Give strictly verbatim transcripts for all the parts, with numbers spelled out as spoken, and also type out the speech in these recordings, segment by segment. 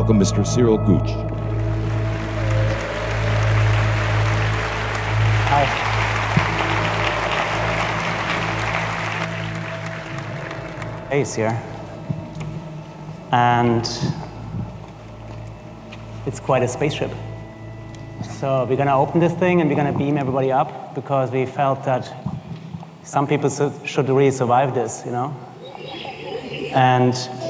welcome Mister Cyrill Gutsch. Hi. Ace here. And it's quite a spaceship. So we're going to open this thing and we're going to beam everybody up because we felt that some people should really survive this, you know? And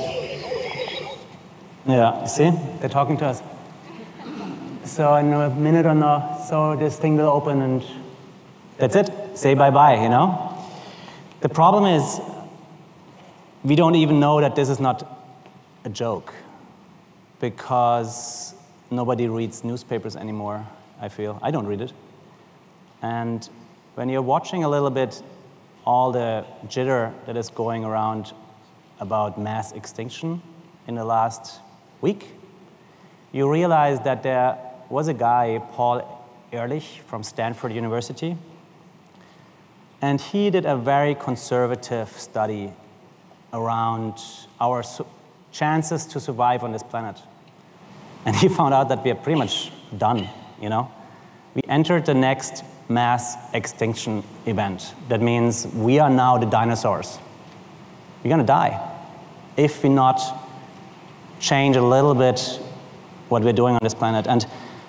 yeah, you see? They're talking to us. So in a minute or so, this thing will open and that's it. Say bye-bye, you know? The problem is we don't even know that this is not a joke because nobody reads newspapers anymore, I feel. I don't read it. And when you're watching a little bit all the jitter that is going around about mass extinction in the last week, you realize that there was a guy, Paul Earle from Stanford University, and he did a very conservative study around our chances to survive on this planet. And he found out that we are pretty much done, you know? We entered the next mass extinction event. That means we are now the dinosaurs. We're gonna die if we not change a little bit what we're doing on this planet. And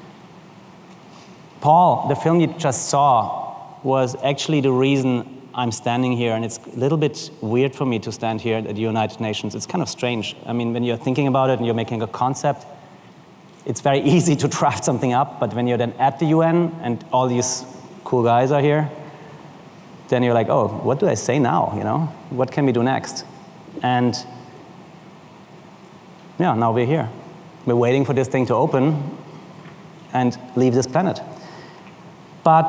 Paul, the film you just saw, was actually the reason I'm standing here, and it's a little bit weird for me to stand here at the United Nations. It's kind of strange. I mean, when you're thinking about it and you're making a concept, it's very easy to draft something up, but when you're then at the U N and all these cool guys are here, then you're like, oh, what do I say now, you know? What can we do next? And yeah, now we're here. We're waiting for this thing to open and leave this planet. But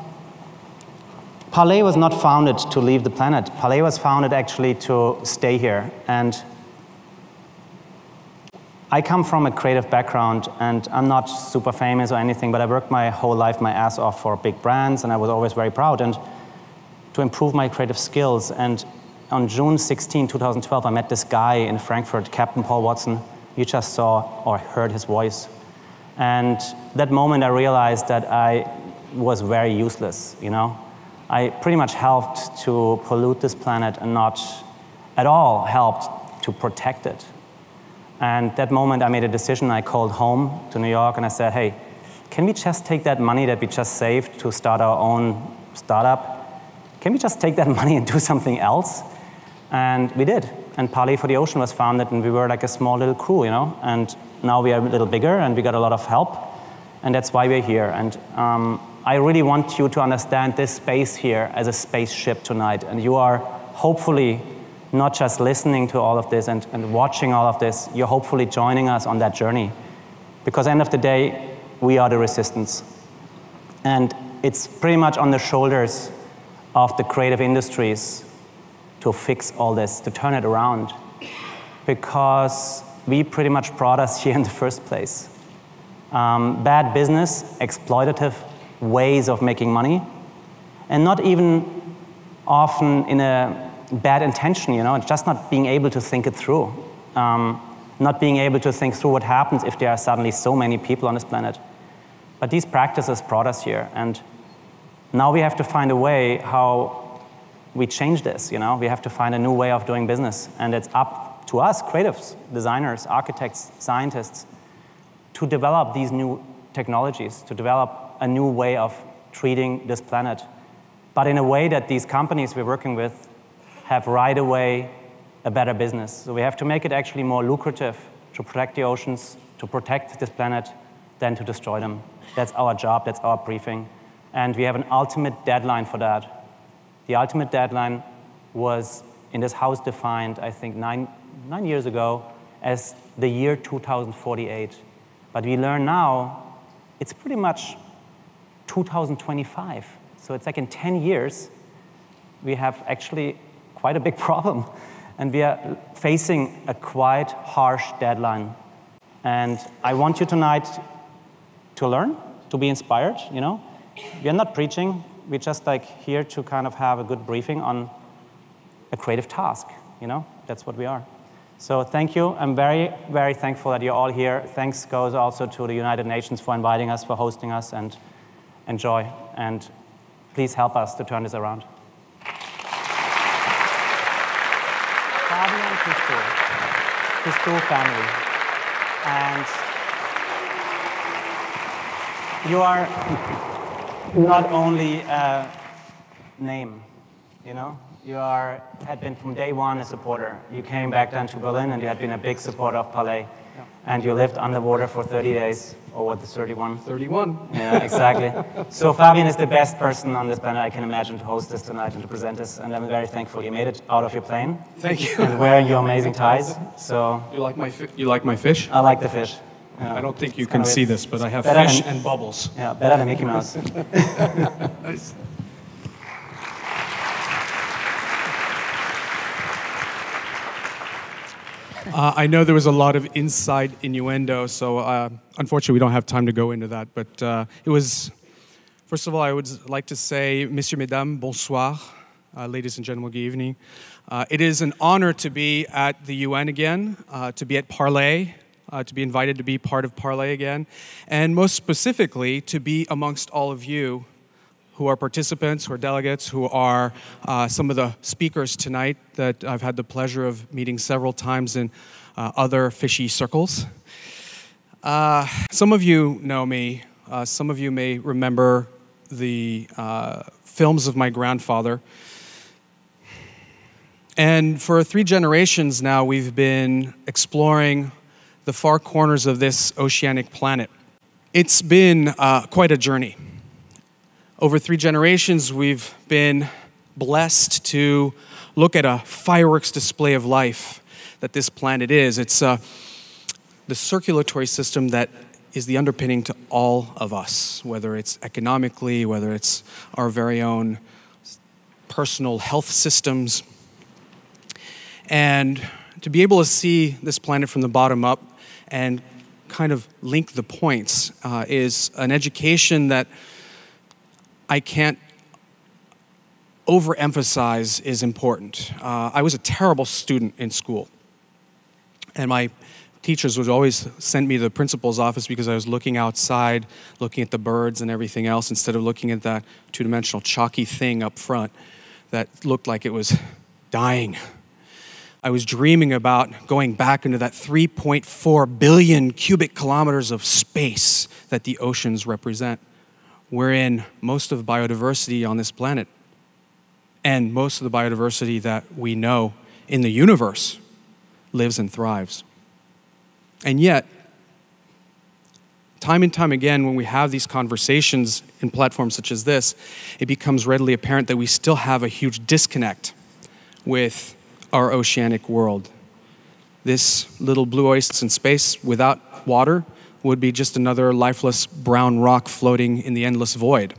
Parley was not founded to leave the planet. Parley was founded actually to stay here. And I come from a creative background, and I'm not super famous or anything, but I worked my whole life my ass off for big brands, and I was always very proud and to improve my creative skills. And on June sixteenth, two thousand twelve, I met this guy in Frankfurt, Captain Paul Watson. You just saw or heard his voice. And that moment I realized that I was very useless, you know? I pretty much helped to pollute this planet and not at all helped to protect it. And that moment I made a decision. I called home to New York and I said, hey, can we just take that money that we just saved to start our own startup? Can we just take that money and do something else? And we did. And Parley for the Ocean was founded, and we were like a small little crew, you know? And now we are a little bigger and we got a lot of help. And that's why we're here. And um, I really want you to understand this space here as a spaceship tonight. And you are hopefully not just listening to all of this and, and watching all of this, you're hopefully joining us on that journey. Because at the end of the day, we are the resistance. And it's pretty much on the shoulders of the creative industries to fix all this, to turn it around. Because we pretty much brought us here in the first place. Um, bad business, exploitative ways of making money, and not even often in a bad intention, you know, it's just not being able to think it through. Um, not being able to think through what happens if there are suddenly so many people on this planet. But these practices brought us here, and now we have to find a way how we change this, you know? We have to find a new way of doing business, and it's up to us, creatives, designers, architects, scientists, to develop these new technologies, to develop a new way of treating this planet, but in a way that these companies we're working with have right away a better business. So we have to make it actually more lucrative to protect the oceans, to protect this planet, than to destroy them. That's our job, that's our briefing. And we have an ultimate deadline for that. The ultimate deadline was in this house defined, I think, nine, nine years ago as the year two thousand forty-eight. But we learn now it's pretty much two thousand twenty-five. So it's like in ten years, we have actually quite a big problem. And we are facing a quite harsh deadline. And I want you tonight to learn, to be inspired, you know? We are not preaching, we're just like here to kind of have a good briefing on a creative task, you know? That's what we are. So thank you. I'm very, very thankful that you're all here. Thanks goes also to the United Nations for inviting us, for hosting us, and enjoy. And please help us to turn this around. Fabien and Cousteau, Cousteau family. And you are not only a name, you know? You are, had been from day one a supporter. You came back then to Berlin and you had been a big supporter of Parley. Yeah. And you lived underwater for thirty days, or what, thirty-one? thirty-one. Yeah, exactly. So Fabien is the best person on this planet I can imagine to host this tonight and to present this, and I'm very thankful you made it out of your plane. Thank you. And wearing your amazing ties. So You like my, fi you like my fish? I like the fish. Yeah. I don't think you It's can kind of see weird. this, but I have Better fish than, and bubbles. Yeah, better than Mickey Mouse. Nice. Uh, I know there was a lot of inside innuendo, so uh, unfortunately we don't have time to go into that. But uh, it was, first of all, I would like to say, Messieurs, Mesdames, bonsoir, uh, ladies and gentlemen, good evening. Uh, it is an honor to be at the U N again, uh, to be at Parley, uh, to be invited to be part of Parley again, and most specifically to be amongst all of you who are participants, who are delegates, who are uh, some of the speakers tonight that I've had the pleasure of meeting several times in uh, other fishy circles. Uh, some of you know me. Uh, some of you may remember the uh, films of my grandfather. And for three generations now, we've been exploring the far corners of this oceanic planet. It's been uh, quite a journey. Over three generations, we've been blessed to look at a fireworks display of life that this planet is. It's uh, the circulatory system that is the underpinning to all of us, whether it's economically, whether it's our very own personal health systems. And to be able to see this planet from the bottom up and kind of link the points uh, is an education that I can't overemphasize is important. Uh, I was a terrible student in school. And my teachers would always send me to the principal's office because I was looking outside, looking at the birds and everything else, instead of looking at that two-dimensional chalky thing up front that looked like it was dying. I was dreaming about going back into that three point four billion cubic kilometers of space that the oceans represent. We're in most of the biodiversity on this planet, and most of the biodiversity that we know in the universe lives and thrives. And yet, time and time again, when we have these conversations in platforms such as this, it becomes readily apparent that we still have a huge disconnect with our oceanic world. This little blue oasis in space without water would be just another lifeless brown rock floating in the endless void.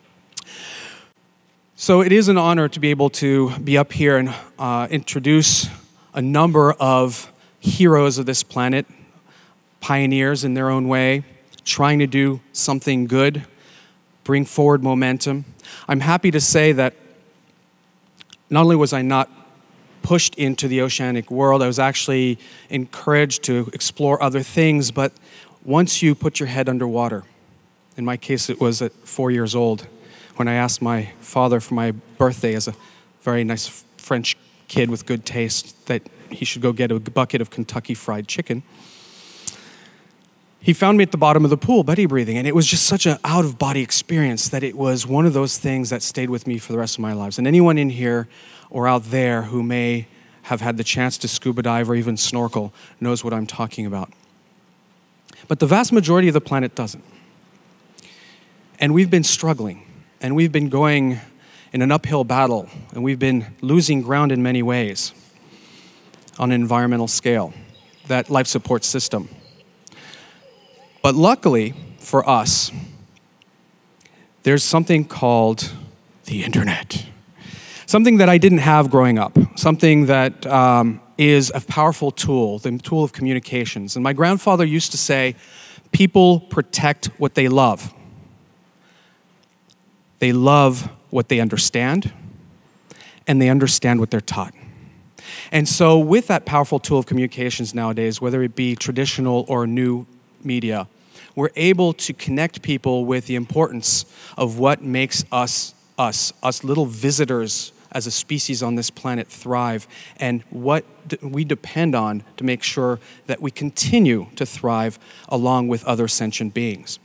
So it is an honor to be able to be up here and uh, introduce a number of heroes of this planet, pioneers in their own way, trying to do something good, bring forward momentum. I'm happy to say that not only was I not pushed into the oceanic world, I was actually encouraged to explore other things, but once you put your head underwater, in my case it was at four years old, when I asked my father for my birthday as a very nice French kid with good taste that he should go get a bucket of Kentucky Fried Chicken, he found me at the bottom of the pool, belly breathing, and it was just such an out-of-body experience that it was one of those things that stayed with me for the rest of my lives. And anyone in here or out there who may have had the chance to scuba dive or even snorkel knows what I'm talking about. But the vast majority of the planet doesn't. And we've been struggling, and we've been going in an uphill battle, and we've been losing ground in many ways on an environmental scale, that life support system. But luckily for us, there's something called the internet. Something that I didn't have growing up, something that um, is a powerful tool, the tool of communications. And my grandfather used to say, people protect what they love. They love what they understand, and they understand what they're taught. And so with that powerful tool of communications nowadays, whether it be traditional or new media, we're able to connect people with the importance of what makes us us, us little visitors as a species on this planet thrive, and what we depend on to make sure that we continue to thrive along with other sentient beings.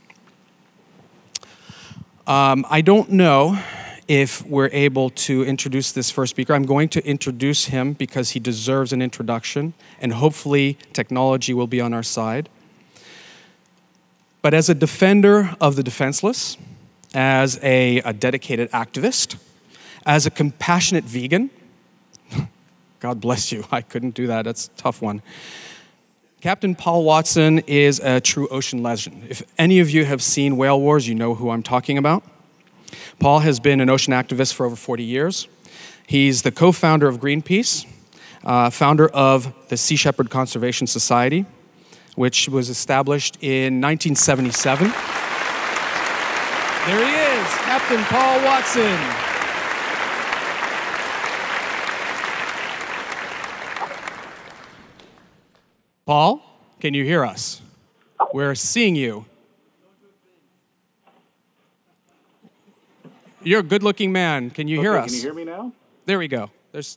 Um, I don't know if we're able to introduce this first speaker. I'm going to introduce him because he deserves an introduction, and hopefully technology will be on our side. But as a defender of the defenseless, as a, a dedicated activist, as a compassionate vegan, God bless you, I couldn't do that, that's a tough one. Captain Paul Watson is a true ocean legend. If any of you have seen Whale Wars, you know who I'm talking about. Paul has been an ocean activist for over forty years. He's the co-founder of Greenpeace, uh, founder of the Sea Shepherd Conservation Society, which was established in nineteen seventy-seven. There he is, Captain Paul Watson. Paul, can you hear us? We're seeing you. You're a good-looking man. Can you okay, hear us? Can you hear me now? There we go. There's.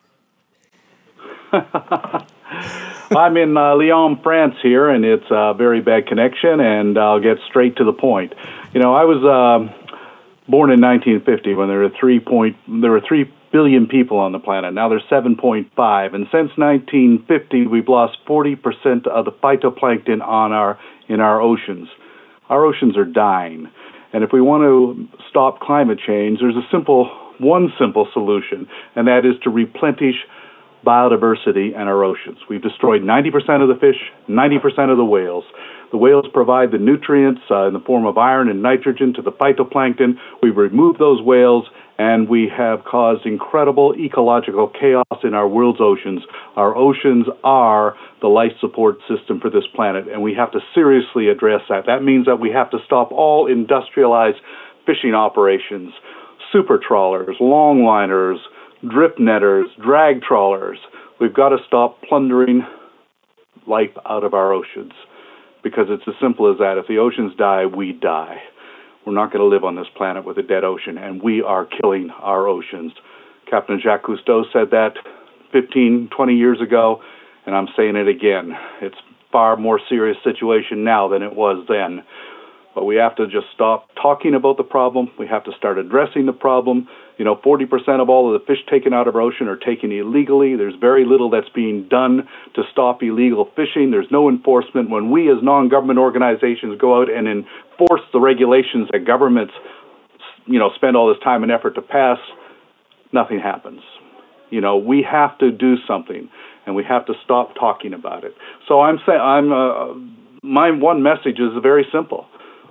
I'm in uh, Lyon, France here, and it's a very bad connection, and I'll get straight to the point. You know, I was uh, born in nineteen fifty when there were three point there were three billion people on the planet. Now there's seven point five, and since nineteen fifty, we've lost forty percent of the phytoplankton on our in our oceans. Our oceans are dying, and if we want to stop climate change, there's a simple one simple solution, and that is to replenish biodiversity in our oceans. We've destroyed ninety percent of the fish, ninety percent of the whales. The whales provide the nutrients uh, in the form of iron and nitrogen to the phytoplankton. We've removed those whales, and we have caused incredible ecological chaos in our world's oceans. Our oceans are the life support system for this planet, and we have to seriously address that. That means that we have to stop all industrialized fishing operations, super trawlers, longliners, drift netters, drag trawlers. We've got to stop plundering life out of our oceans, because it's as simple as that. If the oceans die, we die. We're not going to live on this planet with a dead ocean, and we are killing our oceans. Captain Jacques Cousteau said that fifteen, twenty years ago, and I'm saying it again. It's a far more serious situation now than it was then. But we have to just stop talking about the problem. We have to start addressing the problem. You know, forty percent of all of the fish taken out of our ocean are taken illegally. There's very little that's being done to stop illegal fishing. There's no enforcement. When we as non-government organizations go out and enforce the regulations that governments, you know, spend all this time and effort to pass, nothing happens. You know, we have to do something, and we have to stop talking about it. So I'm saying, I'm uh, my one message is very simple.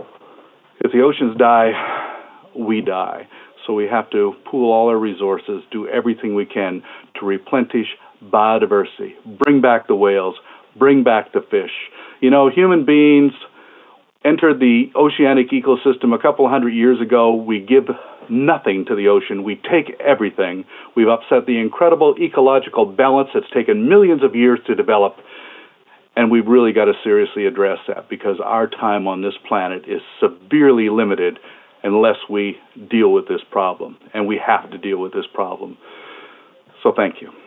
If the oceans die, we die. So we have to pool all our resources, do everything we can to replenish biodiversity, bring back the whales, bring back the fish. You know, human beings entered the oceanic ecosystem a couple hundred years ago. We give nothing to the ocean. We take everything. We've upset the incredible ecological balance that's taken millions of years to develop. And we've really got to seriously address that, because our time on this planet is severely limited unless we deal with this problem. And we have to deal with this problem. So thank you.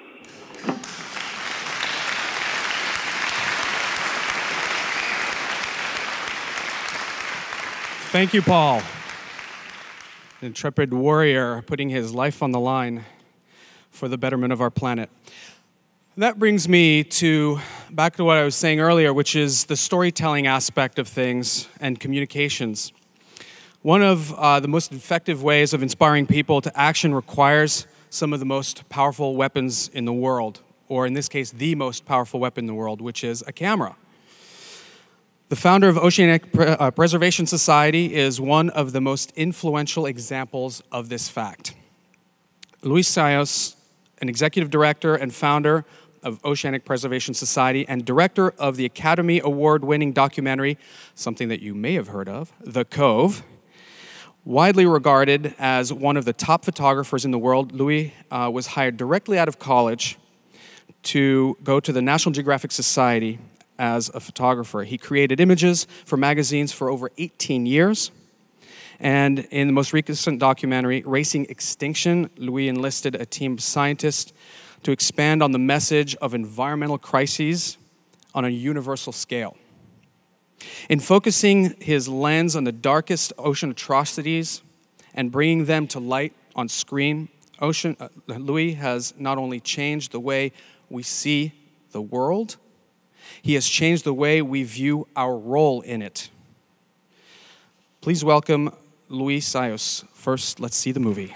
Thank you, Paul. An intrepid warrior putting his life on the line for the betterment of our planet. That brings me to back to what I was saying earlier, which is the storytelling aspect of things and communications. One of uh, the most effective ways of inspiring people to action requires some of the most powerful weapons in the world, or in this case, the most powerful weapon in the world, which is a camera. The founder of Oceanic Pre- uh, Preservation Society is one of the most influential examples of this fact. Louie, an executive director and founder of Oceanic Preservation Society and director of the Academy Award-winning documentary, something that you may have heard of, The Cove. Widely regarded as one of the top photographers in the world, Louie uh, was hired directly out of college to go to the National Geographic Society as a photographer. He created images for magazines for over eighteen years. And in the most recent documentary, Racing Extinction, Louie enlisted a team of scientists to expand on the message of environmental crises on a universal scale. In focusing his lens on the darkest ocean atrocities and bringing them to light on screen, Ocean, uh, Louie has not only changed the way we see the world, he has changed the way we view our role in it. Please welcome Louie Psihoyos. First, let's see the movie.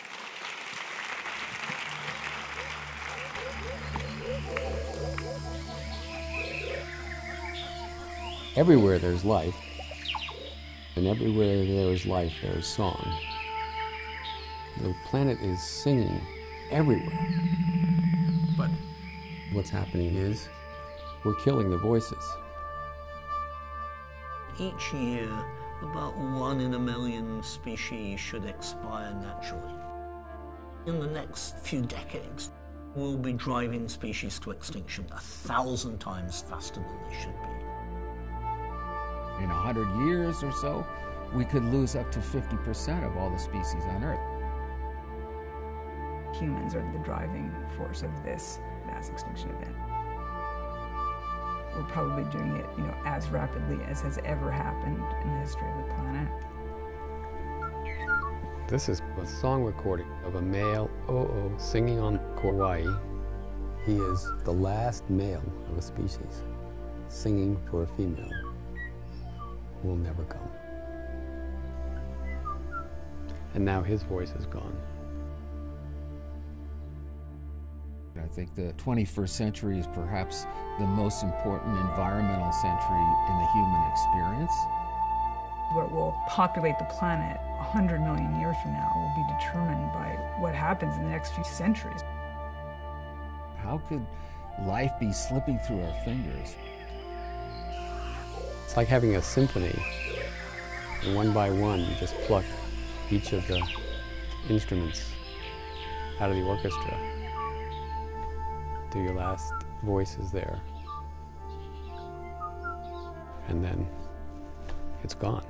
Everywhere there's life, and everywhere there is life, there is song. The planet is singing everywhere. But what's happening is we're killing the voices. Each year, about one in a million species should expire naturally. In the next few decades, we'll be driving species to extinction a thousand times faster than they should be. In a hundred years or so, we could lose up to fifty percent of all the species on Earth. Humans are the driving force of this mass extinction event. We're probably doing it, you know, as rapidly as has ever happened in the history of the planet. This is a song recording of a male oh-oh singing on Kauai. He is the last male of a species singing for a female who will never come. And now his voice is gone. I think the twenty-first century is perhaps the most important environmental century in the human experience. What will populate the planet one hundred million years from now will be determined by what happens in the next few centuries. How could life be slipping through our fingers? It's like having a symphony, and one by one you just pluck each of the instruments out of the orchestra till your last voice is there, and then it's gone.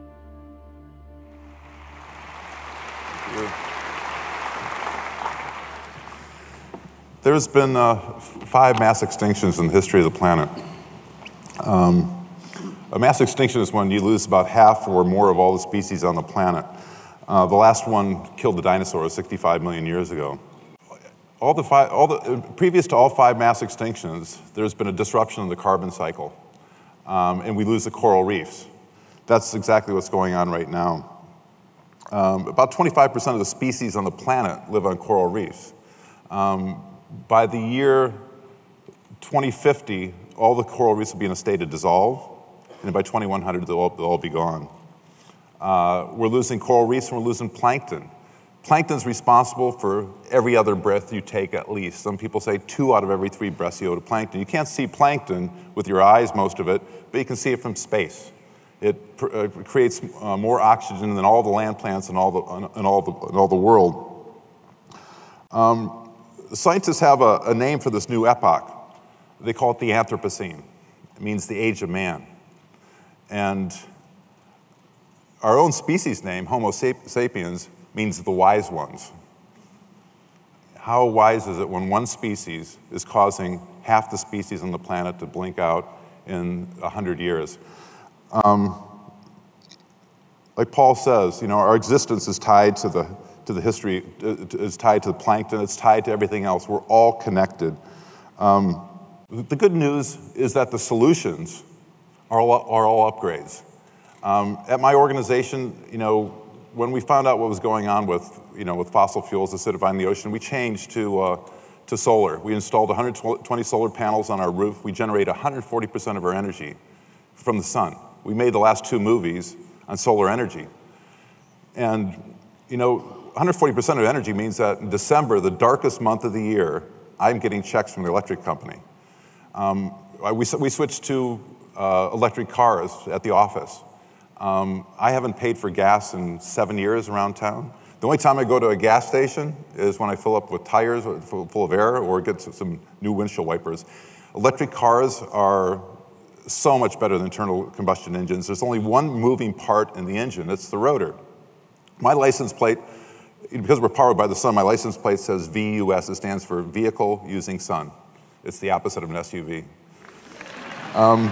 There's been uh, five mass extinctions in the history of the planet. Um, a mass extinction is when you lose about half or more of all the species on the planet. Uh, the last one killed the dinosaurs sixty-five million years ago. All the five, all the, previous to all five mass extinctions, there's been a disruption of the carbon cycle, um, and we lose the coral reefs. That's exactly what's going on right now. Um, about twenty-five percent of the species on the planet live on coral reefs. Um, by the year twenty fifty, all the coral reefs will be in a state of dissolve, and by twenty-one hundred, they'll all, they'll all be gone. Uh, we're losing coral reefs, and we're losing plankton. Plankton's responsible for every other breath you take at least. Some people say two out of every three breaths you owe to plankton. You can't see plankton with your eyes, most of it, but you can see it from space. It pr uh, creates uh, more oxygen than all the land plants in all the, in all the, in all the world. Um, scientists have a, a name for this new epoch. They call it the Anthropocene. It means the age of man. And our own species name, Homo sapiens, means the wise ones. How wise is it when one species is causing half the species on the planet to blink out in a hundred years? Um, like Paul says, you know, our existence is tied to the to the history, is tied to the plankton, it's tied to everything else. We're all connected. Um, the good news is that the solutions are all, are all upgrades. Um, at my organization, you know, when we found out what was going on with, you know, with fossil fuels acidifying the ocean, we changed to, uh, to solar. We installed one hundred twenty solar panels on our roof. We generate one hundred forty percent of our energy from the sun. We made the last two movies on solar energy. And, you know, one hundred forty percent of energy means that in December, the darkest month of the year, I'm getting checks from the electric company. Um, we, we switched to uh, electric cars at the office. Um, I haven't paid for gas in seven years around town. The only time I go to a gas station is when I fill up with tires full, full of air or get some new windshield wipers. Electric cars are so much better than internal combustion engines. There's only one moving part in the engine, it's the rotor. My license plate, because we're powered by the sun, my license plate says V U S. It stands for Vehicle Using Sun. It's the opposite of an S U V. Um,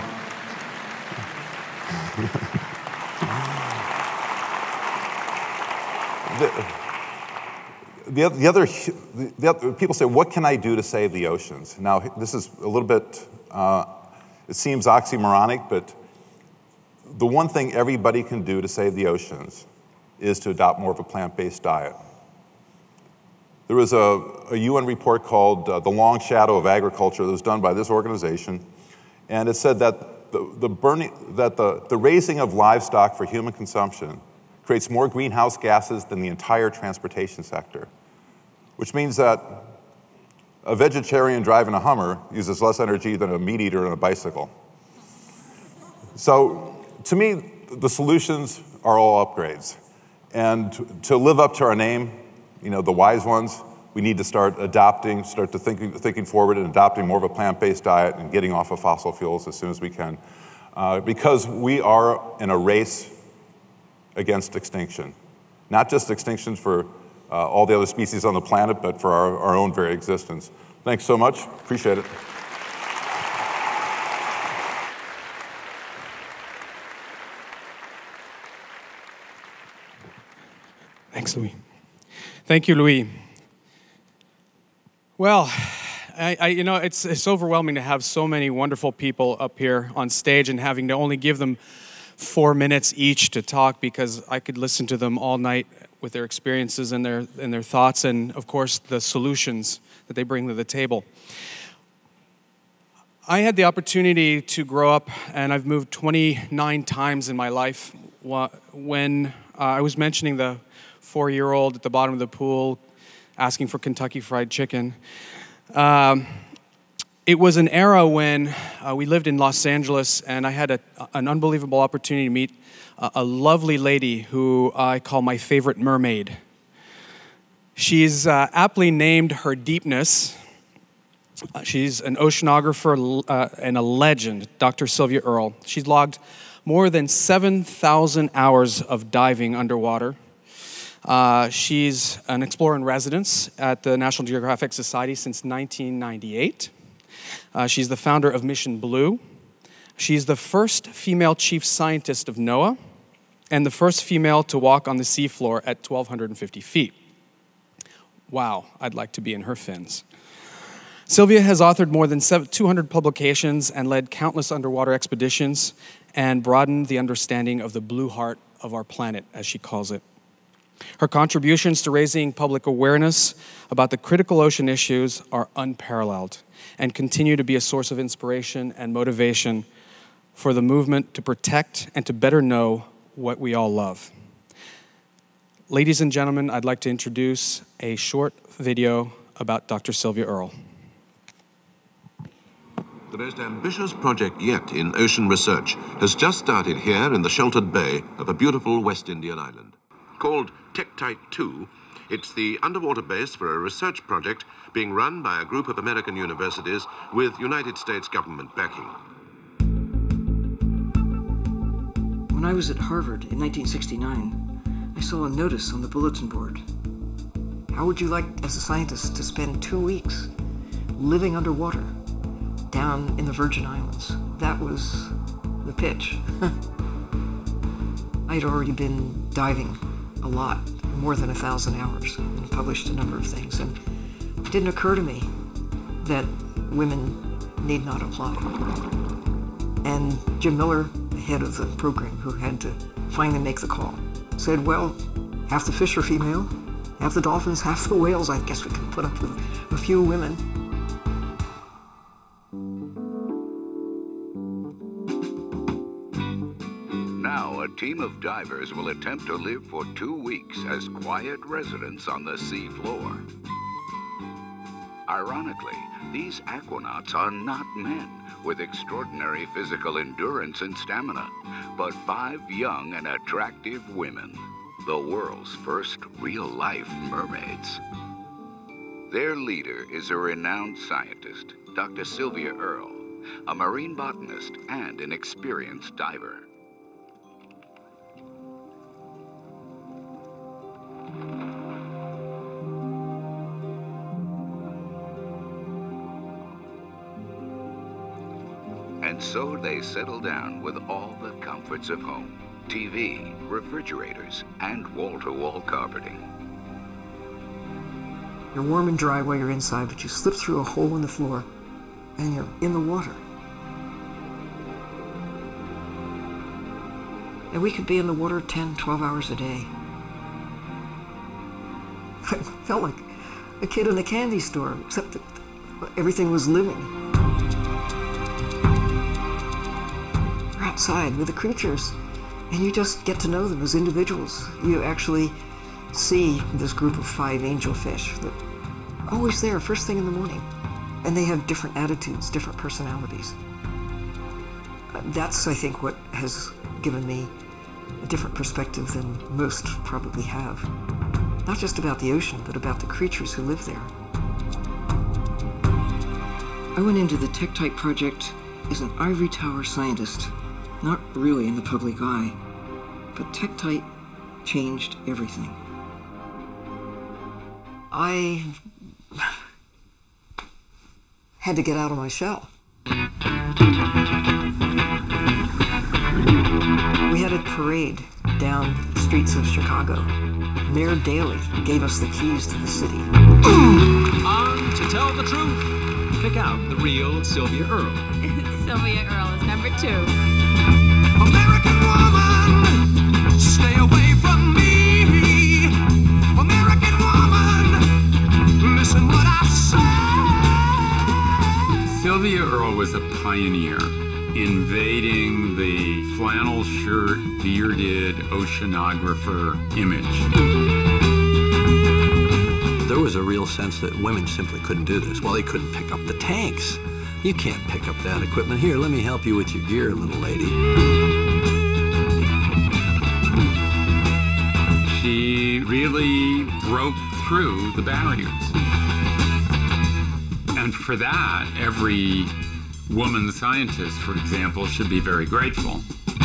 the, the, the, other, the other, people say, what can I do to save the oceans? Now, this is a little bit, uh, it seems oxymoronic, but the one thing everybody can do to save the oceans is to adopt more of a plant-based diet. There was a, a U N report called uh, The Long Shadow of Agriculture that was done by this organization, and it said that the, the, burning, that the, the raising of livestock for human consumption creates more greenhouse gases than the entire transportation sector, which means that a vegetarian driving a Hummer uses less energy than a meat eater on a bicycle. So, to me, the solutions are all upgrades. And to live up to our name, you know, the wise ones, we need to start adopting, start to thinking, thinking forward and adopting more of a plant-based diet and getting off of fossil fuels as soon as we can. Uh, because we are in a race against extinction. Not just extinction for uh, all the other species on the planet, but for our, our own very existence. Thanks so much, appreciate it. Thanks, Louie. Thank you, Louie. Well, I, I, you know, it's, it's overwhelming to have so many wonderful people up here on stage and having to only give them four minutes each to talk, because I could listen to them all night with their experiences and their, and their thoughts and, of course, the solutions that they bring to the table. I had the opportunity to grow up, and I've moved twenty-nine times in my life. When uh, I was mentioning the four-year-old at the bottom of the pool asking for Kentucky Fried Chicken, um, it was an era when uh, we lived in Los Angeles, and I had a, an unbelievable opportunity to meet a, a lovely lady who I call my favorite mermaid. She's uh, aptly named her deepness. Uh, she's an oceanographer uh, and a legend, Doctor Sylvia Earle. She's logged more than seven thousand hours of diving underwater. Uh, she's an explorer in residence at the National Geographic Society since nineteen ninety-eight. Uh, she's the founder of Mission Blue. She's the first female chief scientist of NOAA and the first female to walk on the seafloor at twelve fifty feet. Wow, I'd like to be in her fins. Sylvia has authored more than two hundred publications and led countless underwater expeditions and broadened the understanding of the blue heart of our planet, as she calls it. Her contributions to raising public awareness about the critical ocean issues are unparalleled and continue to be a source of inspiration and motivation for the movement to protect and to better know what we all love. Ladies and gentlemen, I'd like to introduce a short video about Doctor Sylvia Earle. The most ambitious project yet in ocean research has just started here in the sheltered bay of a beautiful West Indian island. Called Tektite two, it's the underwater base for a research project being run by a group of American universities with United States government backing. When I was at Harvard in nineteen sixty-nine, I saw a notice on the bulletin board. How would you like, as a scientist, to spend two weeks living underwater down in the Virgin Islands? That was the pitch. I'd already been diving a lot, more than a thousand hours, and published a number of things. And it didn't occur to me that women need not apply. And Jim Miller, the head of the program, who had to finally make the call, said, well, half the fish are female, half the dolphins, half the whales. I guess we can put up with a few women. Now, a team of divers will attempt to live for two weeks as quiet residents on the sea floor. Ironically, these aquanauts are not men with extraordinary physical endurance and stamina, but five young and attractive women. the world's first real-life mermaids. Their leader is a renowned scientist, Doctor Sylvia Earle, a marine botanist and an experienced diver. And so they settle down with all the comforts of home. T V, refrigerators, and wall-to-wall carpeting. You're warm and dry while you're inside, but you slip through a hole in the floor, and you're in the water. And we could be in the water ten, twelve hours a day. I felt like a kid in a candy store, except that everything was living. You're outside with the creatures, and you just get to know them as individuals. You actually see this group of five angelfish that are always there first thing in the morning. And they have different attitudes, different personalities. That's, I think, what has given me a different perspective than most probably have. Not just about the ocean, but about the creatures who live there. I went into the Tektite project as an ivory tower scientist, not really in the public eye, but Tektite changed everything. I had to get out of my shell. We had a parade down the streets of Chicago. Mayor Daley gave us the keys to the city. On to tell the truth, pick out the real Sylvia Earle. Sylvia Earle is number two. American woman, stay away from me. American woman, listen what I say. Sylvia Earle was a pioneer, invading the flannel shirt, bearded oceanographer image. There was a real sense that women simply couldn't do this. Well, they couldn't pick up the tanks. You can't pick up that equipment. Here, let me help you with your gear, little lady. She really broke through the barriers. And for that, every woman scientist, for example, should be very grateful.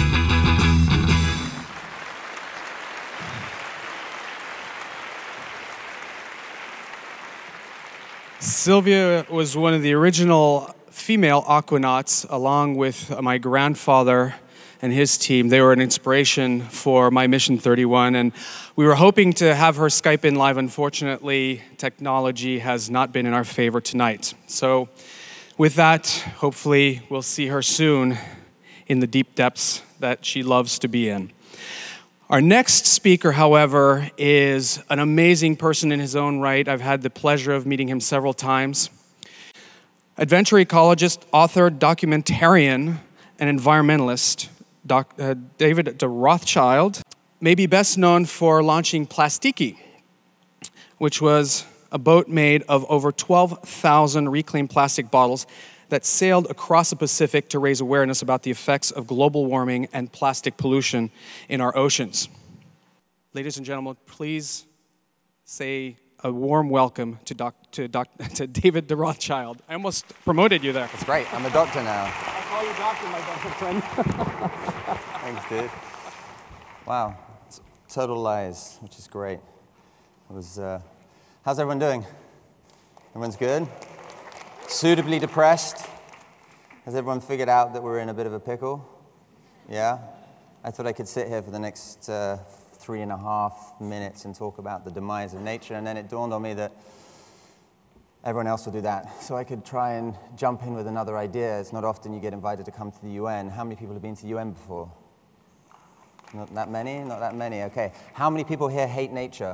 Sylvia was one of the original female aquanauts, along with my grandfather and his team. They were an inspiration for my Mission thirty-one, and we were hoping to have her Skype in live. Unfortunately, technology has not been in our favor tonight. So with that, hopefully we'll see her soon in the deep depths that she loves to be in. Our next speaker, however, is an amazing person in his own right. I've had the pleasure of meeting him several times. Adventure ecologist, author, documentarian, and environmentalist, Doc, uh, David de Rothschild may be best known for launching Plastiki, which was a boat made of over twelve thousand reclaimed plastic bottles that sailed across the Pacific to raise awareness about the effects of global warming and plastic pollution in our oceans. Ladies and gentlemen, please say a warm welcome to, doc, to, doc, to David de Rothschild. I almost promoted you there. That's great. I'm a doctor now. I call you doctor, my doctor friend. Thanks, dude. Wow. It's total lies, which is great. It was, uh, how's everyone doing? Everyone's good? Suitably depressed? Has everyone figured out that we're in a bit of a pickle? Yeah? I thought I could sit here for the next uh, three and a half minutes and talk about the demise of nature, and then it dawned on me that everyone else will do that. So I could try and jump in with another idea. It's not often you get invited to come to the U N. How many people have been to the U N before? Not that many? Not that many, okay. How many people here hate nature?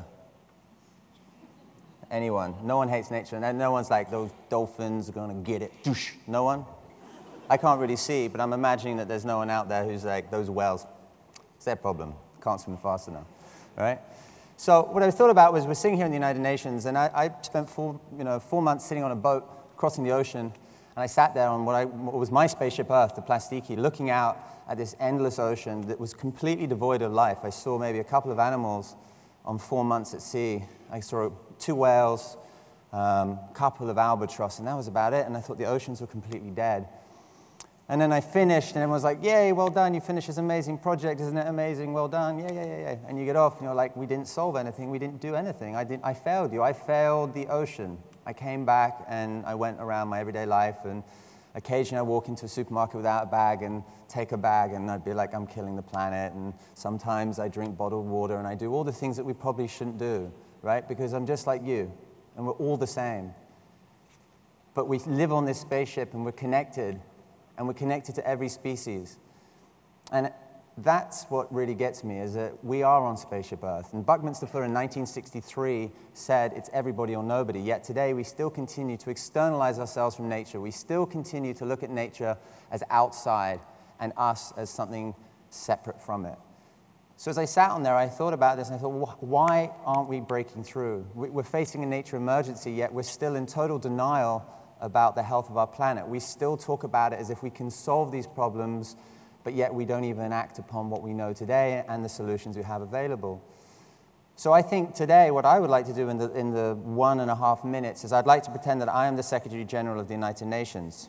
Anyone? No one hates nature, and no one's like, those dolphins are gonna get it. No one? I can't really see, but I'm imagining that there's no one out there who's like, those whales, it's their problem. Can't swim fast enough, right? So what I thought about was we're sitting here in the United Nations, and I, I spent four, you know, four months sitting on a boat, crossing the ocean, And I sat there on what, I, what was my spaceship Earth, the Plastiki, looking out at this endless ocean that was completely devoid of life. I saw maybe a couple of animals on four months at sea. I saw two whales, a um, couple of albatross, and that was about it. And I thought the oceans were completely dead. And then I finished, and everyone was like, yay, well done, you finished this amazing project, isn't it amazing, well done, yeah, yeah, yeah, yeah. And you get off, and you're like, we didn't solve anything, we didn't do anything, I, didn't, I failed you, I failed the ocean. I came back, and I went around my everyday life, and occasionally I'd walk into a supermarket without a bag, and take a bag, and I'd be like, I'm killing the planet, and sometimes I drink bottled water, and I do all the things that we probably shouldn't do, right? Because I'm just like you, and we're all the same. But we live on this spaceship, and we're connected, and we're connected to every species. And that's what really gets me, is that we are on Spaceship Earth. And Buckminster Fuller in nineteen sixty-three said it's everybody or nobody, yet today we still continue to externalize ourselves from nature. We still continue to look at nature as outside and us as something separate from it. So as I sat on there, I thought about this, and I thought, why aren't we breaking through? We're facing a nature emergency, yet we're still in total denial about the health of our planet. We still talk about it as if we can solve these problems, but yet we don't even act upon what we know today and the solutions we have available. So I think today what I would like to do in the, in the one and a half minutes is I'd like to pretend that I am the Secretary General of the United Nations,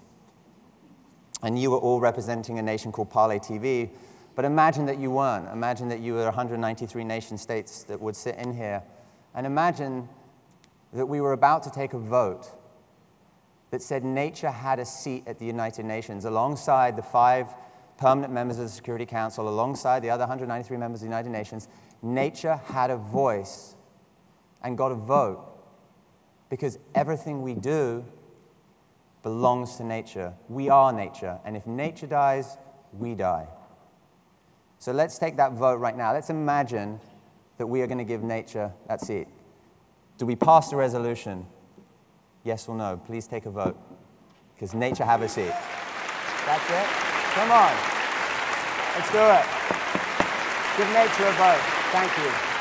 and you are all representing a nation called Parley T V, but imagine that you weren't. Imagine that you were one hundred ninety-three nation states that would sit in here, and imagine that we were about to take a vote that said nature had a seat at the United Nations alongside the five permanent members of the Security Council, alongside the other one hundred ninety-three members of the United Nations. Nature had a voice and got a vote, because everything we do belongs to nature. We are nature, and if nature dies, we die. So let's take that vote right now. Let's imagine that we are going to give nature that seat. Do we pass the resolution? Yes or no? Please take a vote, because nature have a seat. That's it? Come on. Let's do it. Give nature a vote. Thank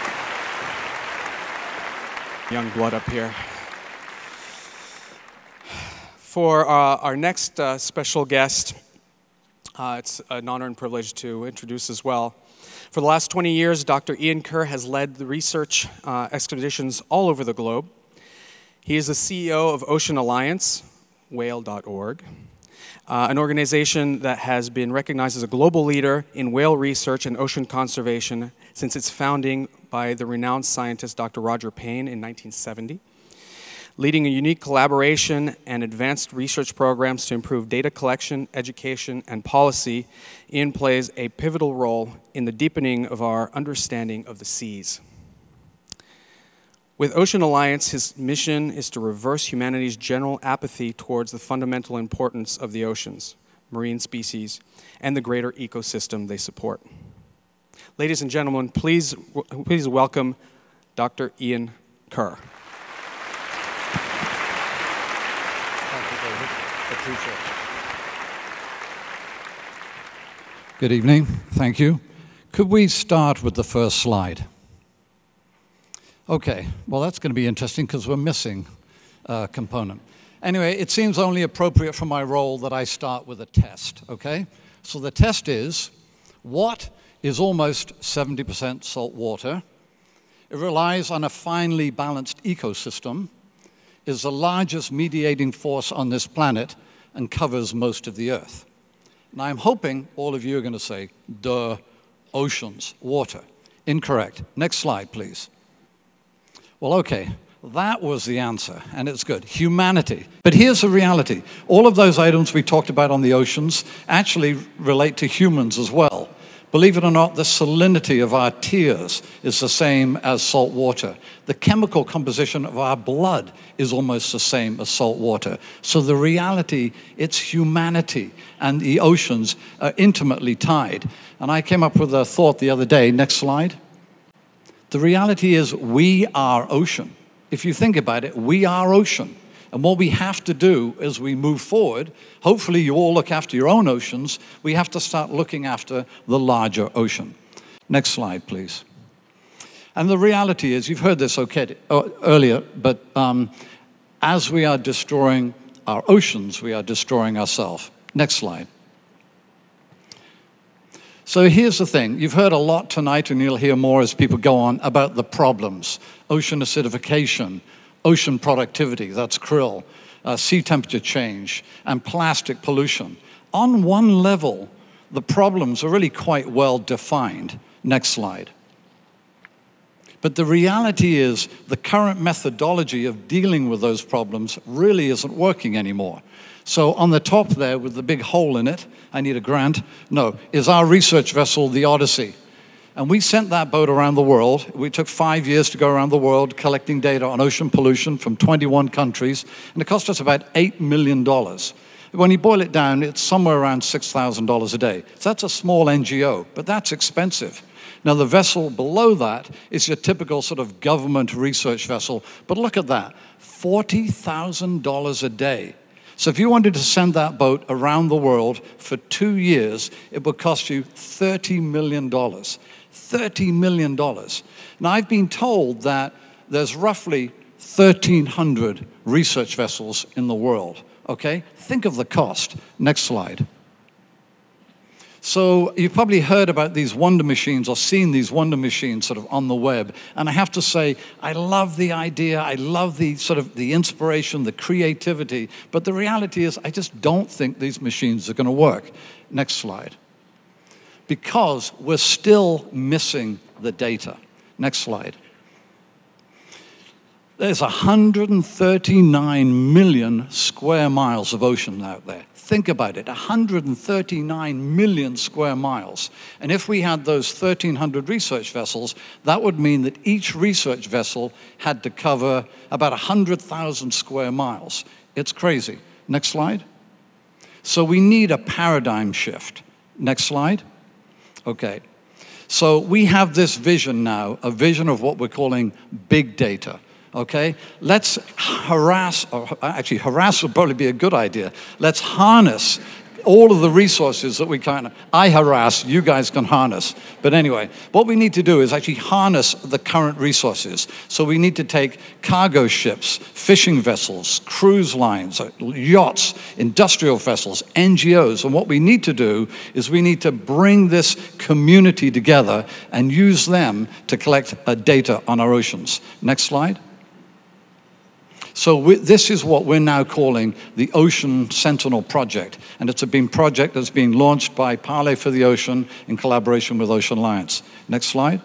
you. Young blood up here. For uh, our next uh, special guest, uh, it's an honor and privilege to introduce as well. For the last twenty years, Doctor Iain Kerr has led the research uh, expeditions all over the globe. He is the C E O of Ocean Alliance, whale dot org, uh, an organization that has been recognized as a global leader in whale research and ocean conservation since its founding by the renowned scientist Doctor Roger Payne in nineteen seventy. Leading a unique collaboration and advanced research programs to improve data collection, education, and policy, Iain plays a pivotal role in the deepening of our understanding of the seas. With Ocean Alliance, his mission is to reverse humanity's general apathy towards the fundamental importance of the oceans, marine species, and the greater ecosystem they support. Ladies and gentlemen, please, please welcome Doctor Iain Kerr. Thank you, David. Appreciate it. Good evening. Thank you. Could we start with the first slide? Okay, well, that's going to be interesting because we're missing a component. Anyway, it seems only appropriate for my role that I start with a test, okay? So the test is, what is almost seventy percent salt water? It relies on a finely balanced ecosystem, is the largest mediating force on this planet, and covers most of the Earth. And I'm hoping all of you are going to say, duh, oceans, water. Incorrect. Next slide, please. Well, okay, that was the answer, and it's good. Humanity. But here's the reality. All of those items we talked about on the oceans actually relate to humans as well. Believe it or not, the salinity of our tears is the same as salt water. The chemical composition of our blood is almost the same as salt water. So the reality, it's humanity, and the oceans are intimately tied. And I came up with a thought the other day. Next slide. The reality is we are ocean. If you think about it, we are ocean. And what we have to do as we move forward, hopefully you all look after your own oceans, we have to start looking after the larger ocean. Next slide, please. And the reality is, you've heard this okay, uh, earlier, but um, as we are destroying our oceans, we are destroying ourselves. Next slide. So here's the thing. You've heard a lot tonight, and you'll hear more as people go on, about the problems. Ocean acidification, ocean productivity, that's krill, uh, sea temperature change, and plastic pollution. On one level, the problems are really quite well defined. Next slide. But the reality is the current methodology of dealing with those problems really isn't working anymore. So on the top there with the big hole in it, I need a grant, no, is our research vessel, the Odyssey. And we sent that boat around the world. We took five years to go around the world collecting data on ocean pollution from twenty-one countries, and it cost us about eight million dollars. When you boil it down, it's somewhere around six thousand dollars a day. So that's a small N G O, but that's expensive. Now, the vessel below that is your typical sort of government research vessel, but look at that, forty thousand dollars a day. So if you wanted to send that boat around the world for two years, it would cost you thirty million dollars. thirty million dollars. Now, I've been told that there's roughly thirteen hundred research vessels in the world, okay? Think of the cost. Next slide. So you've probably heard about these wonder machines or seen these wonder machines sort of on the web. And I have to say, I love the idea. I love the sort of the inspiration, the creativity. But the reality is I just don't think these machines are going to work. Next slide. Because we're still missing the data. Next slide. There's one hundred thirty-nine million square miles of ocean out there. Think about it, one hundred thirty-nine million square miles. And if we had those thirteen hundred research vessels, that would mean that each research vessel had to cover about one hundred thousand square miles. It's crazy. Next slide. So we need a paradigm shift. Next slide. Okay. So we have this vision now, a vision of what we're calling big data. Okay, let's harass, or actually harass would probably be a good idea. Let's harness all of the resources that we can. I harass, you guys can harness. But anyway, what we need to do is actually harness the current resources. So we need to take cargo ships, fishing vessels, cruise lines, yachts, industrial vessels, N G Os. And what we need to do is we need to bring this community together and use them to collect uh, data on our oceans. Next slide. So we, this is what we're now calling the Ocean Sentinel Project. And it's a been project that's been launched by Parley for the Ocean in collaboration with Ocean Alliance. Next slide.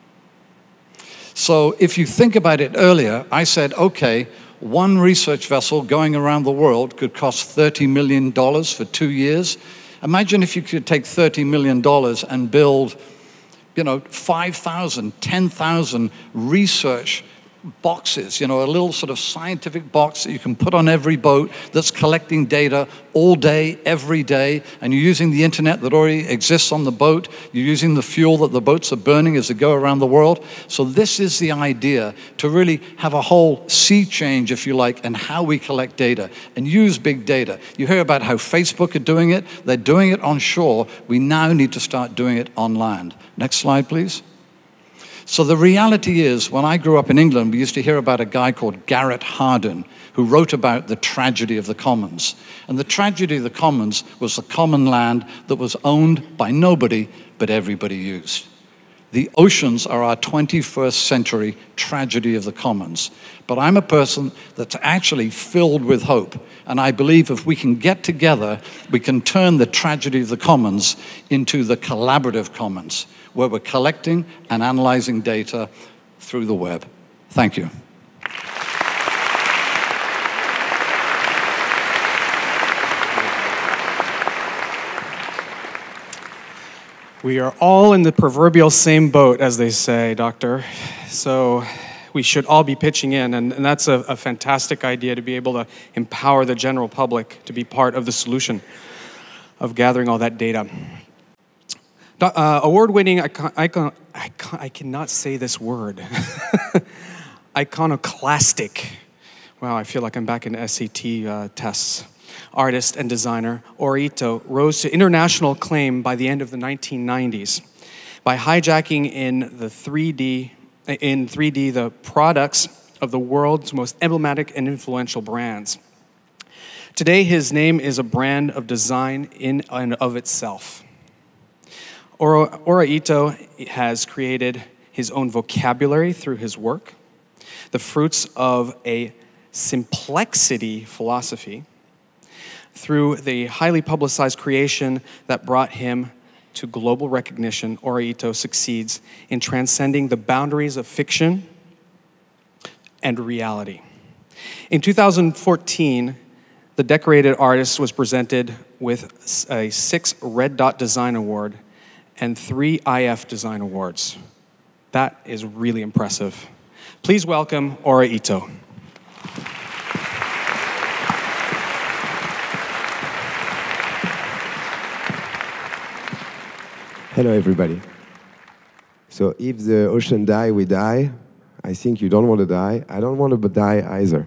So if you think about it earlier, I said, okay, one research vessel going around the world could cost thirty million dollars for two years. Imagine if you could take thirty million dollars and build, you know, five thousand, ten thousand research boxes, you know, a little sort of scientific box that you can put on every boat that's collecting data all day, every day, and you're using the internet that already exists on the boat. You're using the fuel that the boats are burning as they go around the world. So this is the idea, to really have a whole sea change, if you like, in how we collect data and use big data. You hear about how Facebook are doing it. They're doing it on shore. We now need to start doing it on land. Next slide, please. So the reality is, when I grew up in England, we used to hear about a guy called Garrett Hardin, who wrote about the tragedy of the commons. And the tragedy of the commons was the common land that was owned by nobody, but everybody used. The oceans are our twenty-first century tragedy of the commons. But I'm a person that's actually filled with hope. And I believe if we can get together, we can turn the tragedy of the commons into the collaborative commons, where we're collecting and analyzing data through the web. Thank you. We are all in the proverbial same boat, as they say, Doctor. So we should all be pitching in, and, and that's a, a fantastic idea, to be able to empower the general public to be part of the solution of gathering all that data. Uh, award-winning icon, icon, icon, I cannot say this word. Iconoclastic. Wow, I feel like I'm back in S A T uh, tests. Artist and designer Orito rose to international acclaim by the end of the nineteen nineties by hijacking in the three D in three D the products of the world's most emblematic and influential brands. Today, his name is a brand of design in and of itself. Ora, Ora Ito has created his own vocabulary through his work, the fruits of a simplexity philosophy, through the highly publicized creation that brought him to global recognition. Ora Ito succeeds in transcending the boundaries of fiction and reality. In two thousand fourteen, the decorated artist was presented with a six Red Dot Design Award and three I F Design Awards. That is really impressive. Please welcome Ora Ito. Hello, everybody. So if the ocean die, we die. I think you don't want to die. I don't want to die either.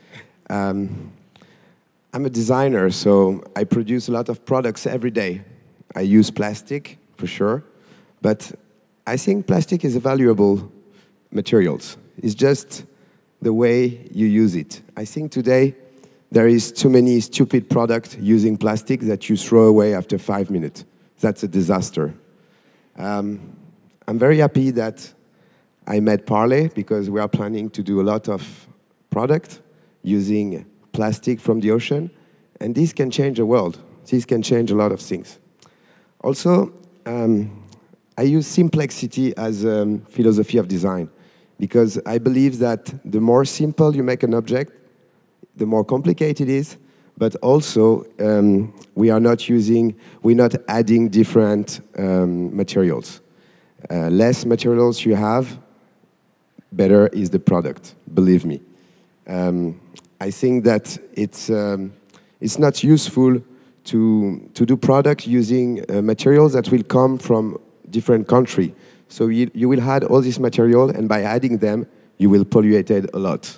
Um, I'm a designer, so I produce a lot of products every day. I use plastic, for sure, but I think plastic is a valuable material. It's just the way you use it. I think today there is too many stupid products using plastic that you throw away after five minutes. That's a disaster. Um, I'm very happy that I met Parley because we are planning to do a lot of product using plastic from the ocean, and this can change the world. This can change a lot of things. Also, um, I use simplexity as a philosophy of design because I believe that the more simple you make an object, the more complicated it is, but also um, we are not using, we're not adding different um, materials. Uh, less materials you have, better is the product, believe me. Um, I think that it's, um, it's not useful to, to do product using uh, materials that will come from different countries. So you, you will add all this material, and by adding them, you will pollute it a lot.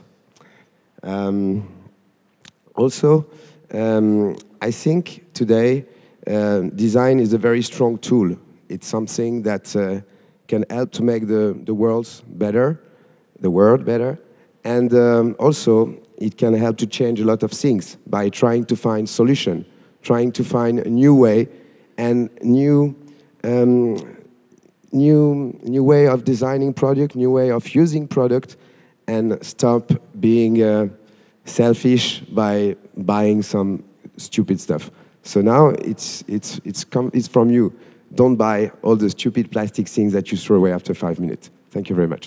Um, also, um, I think today uh, design is a very strong tool. It's something that uh, can help to make the, the world better, the world better, and um, also it can help to change a lot of things by trying to find solution, trying to find a new way and new, um, new, new way of designing product, new way of using product, and stop being uh, selfish by buying some stupid stuff. So now it's, it's, it's, com it's from you. Don't buy all the stupid plastic things that you throw away after five minutes. Thank you very much.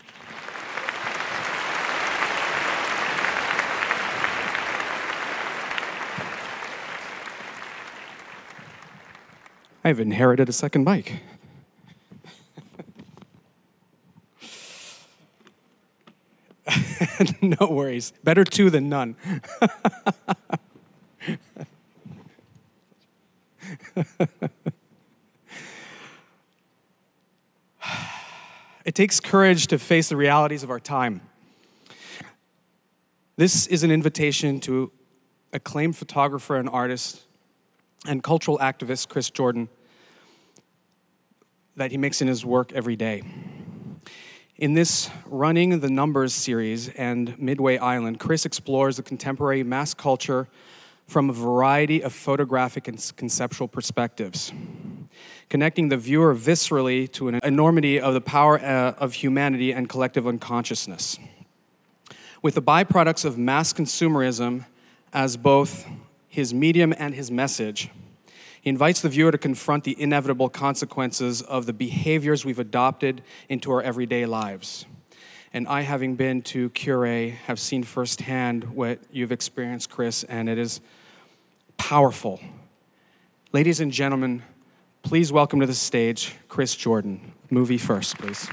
I've inherited a second mic. No worries. Better two than none. It takes courage to face the realities of our time. This is an invitation to acclaimed photographer and artist and cultural activist Chris Jordan that he makes in his work every day. In this Running the Numbers series and Midway Island, Chris explores the contemporary mass culture from a variety of photographic and conceptual perspectives, connecting the viewer viscerally to an enormity of the power uh, of humanity and collective unconsciousness. With the byproducts of mass consumerism as both his medium and his message, he invites the viewer to confront the inevitable consequences of the behaviors we've adopted into our everyday lives. And I, having been to Kerr, have seen firsthand what you've experienced, Chris, and it is powerful. Ladies and gentlemen, please welcome to the stage Chris Jordan. Movie first, please.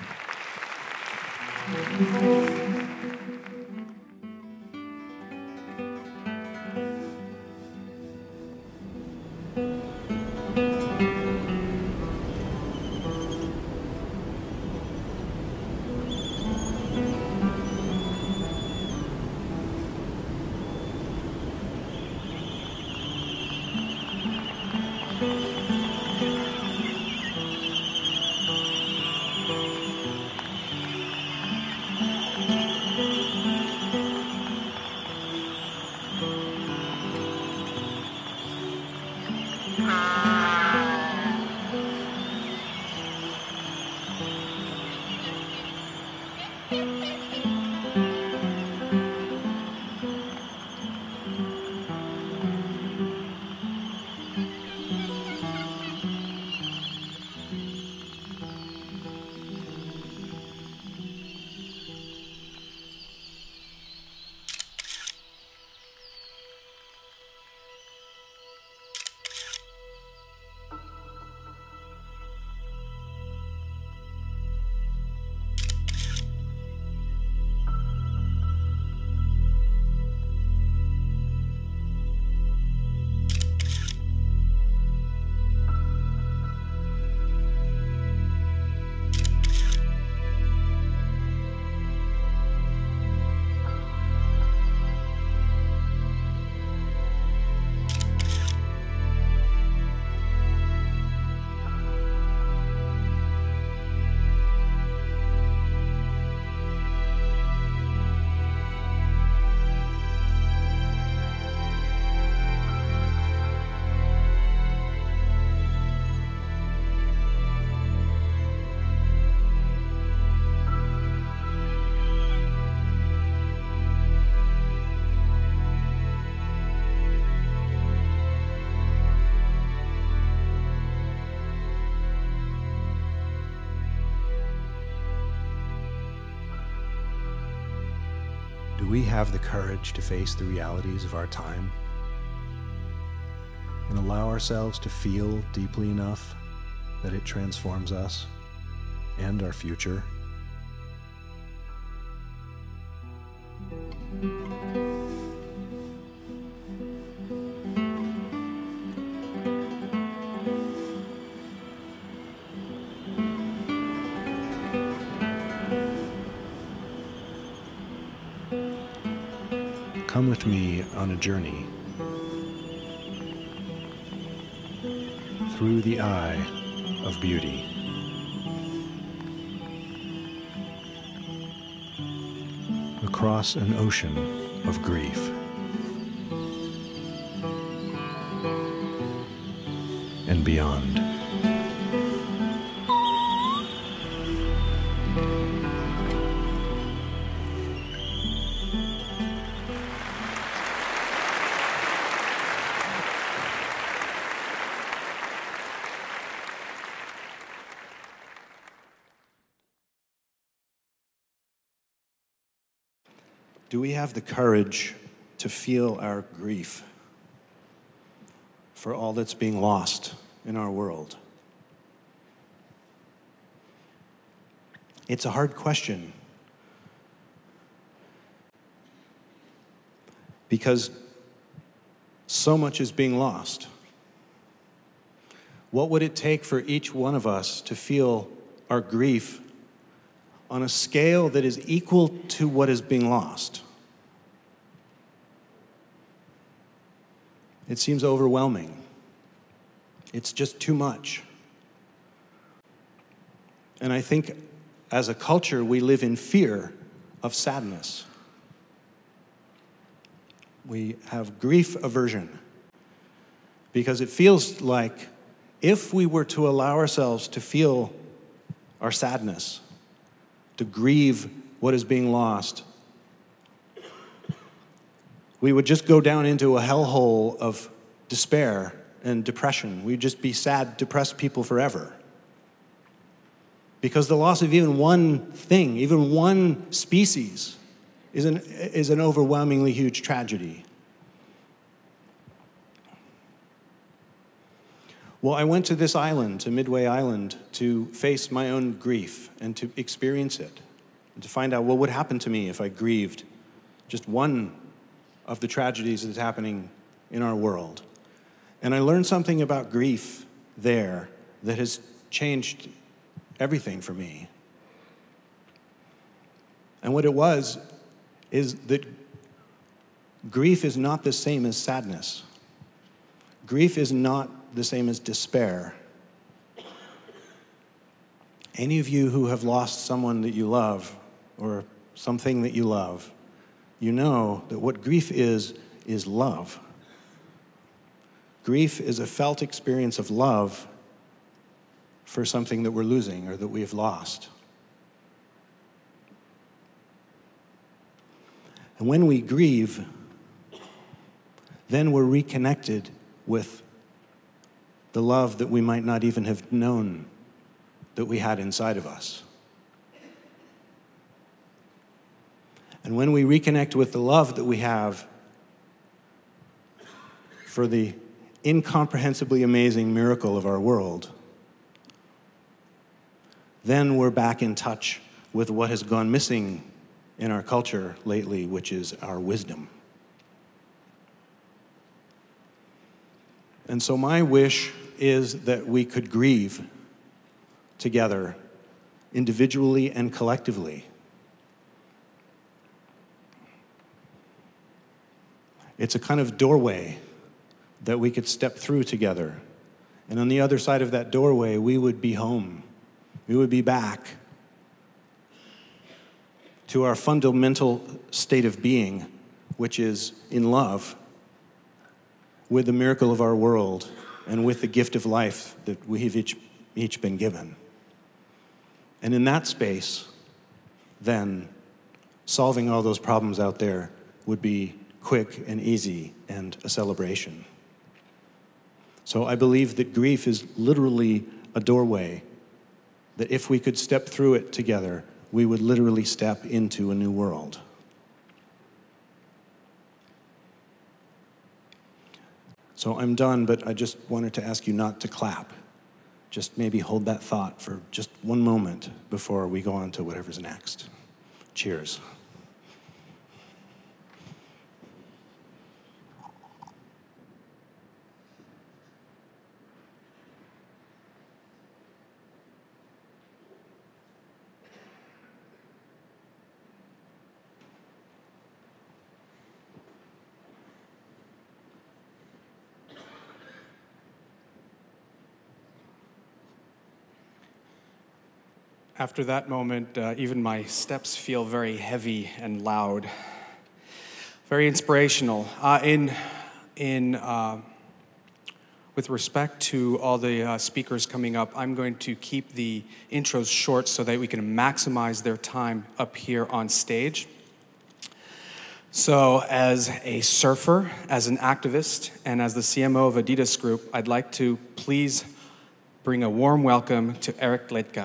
Do we have the courage to face the realities of our time and allow ourselves to feel deeply enough that it transforms us and our future? Come with me on a journey through the eye of beauty. Across an ocean of grief. And beyond. Do we have the courage to feel our grief for all that's being lost in our world? It's a hard question because so much is being lost. What would it take for each one of us to feel our grief on a scale that is equal to what is being lost? It seems overwhelming. It's just too much. And I think as a culture, we live in fear of sadness. We have grief aversion because it feels like if we were to allow ourselves to feel our sadness, to grieve what is being lost, we would just go down into a hellhole of despair and depression. We'd just be sad, depressed people forever. Because the loss of even one thing, even one species, is an, is an overwhelmingly huge tragedy. Well, I went to this island, to Midway Island, to face my own grief and to experience it, and to find out what would happen to me if I grieved just one of the tragedies that's happening in our world. And I learned something about grief there that has changed everything for me. And what it was is that grief is not the same as sadness. Grief is not the same as despair. Any of you who have lost someone that you love or something that you love, you know that what grief is, is love. Grief is a felt experience of love for something that we're losing or that we have lost. And when we grieve, then we're reconnected with the love that we might not even have known that we had inside of us. And when we reconnect with the love that we have for the incomprehensibly amazing miracle of our world, then we're back in touch with what has gone missing in our culture lately, which is our wisdom. And so my wish is that we could grieve together, individually and collectively. It's a kind of doorway that we could step through together. And on the other side of that doorway, we would be home. We would be back to our fundamental state of being, which is in love with the miracle of our world and with the gift of life that we have each, each been given. And in that space, then, solving all those problems out there would be quick and easy and a celebration. So I believe that grief is literally a doorway, that if we could step through it together, we would literally step into a new world. So I'm done, but I just wanted to ask you not to clap. Just maybe hold that thought for just one moment before we go on to whatever's next. Cheers. After that moment, uh, even my steps feel very heavy and loud. Very inspirational. Uh, in, in, uh, with respect to all the uh, speakers coming up, I'm going to keep the intros short so that we can maximize their time up here on stage. So as a surfer, as an activist, and as the C M O of Adidas Group, I'd like to please bring a warm welcome to Eric Liedtke.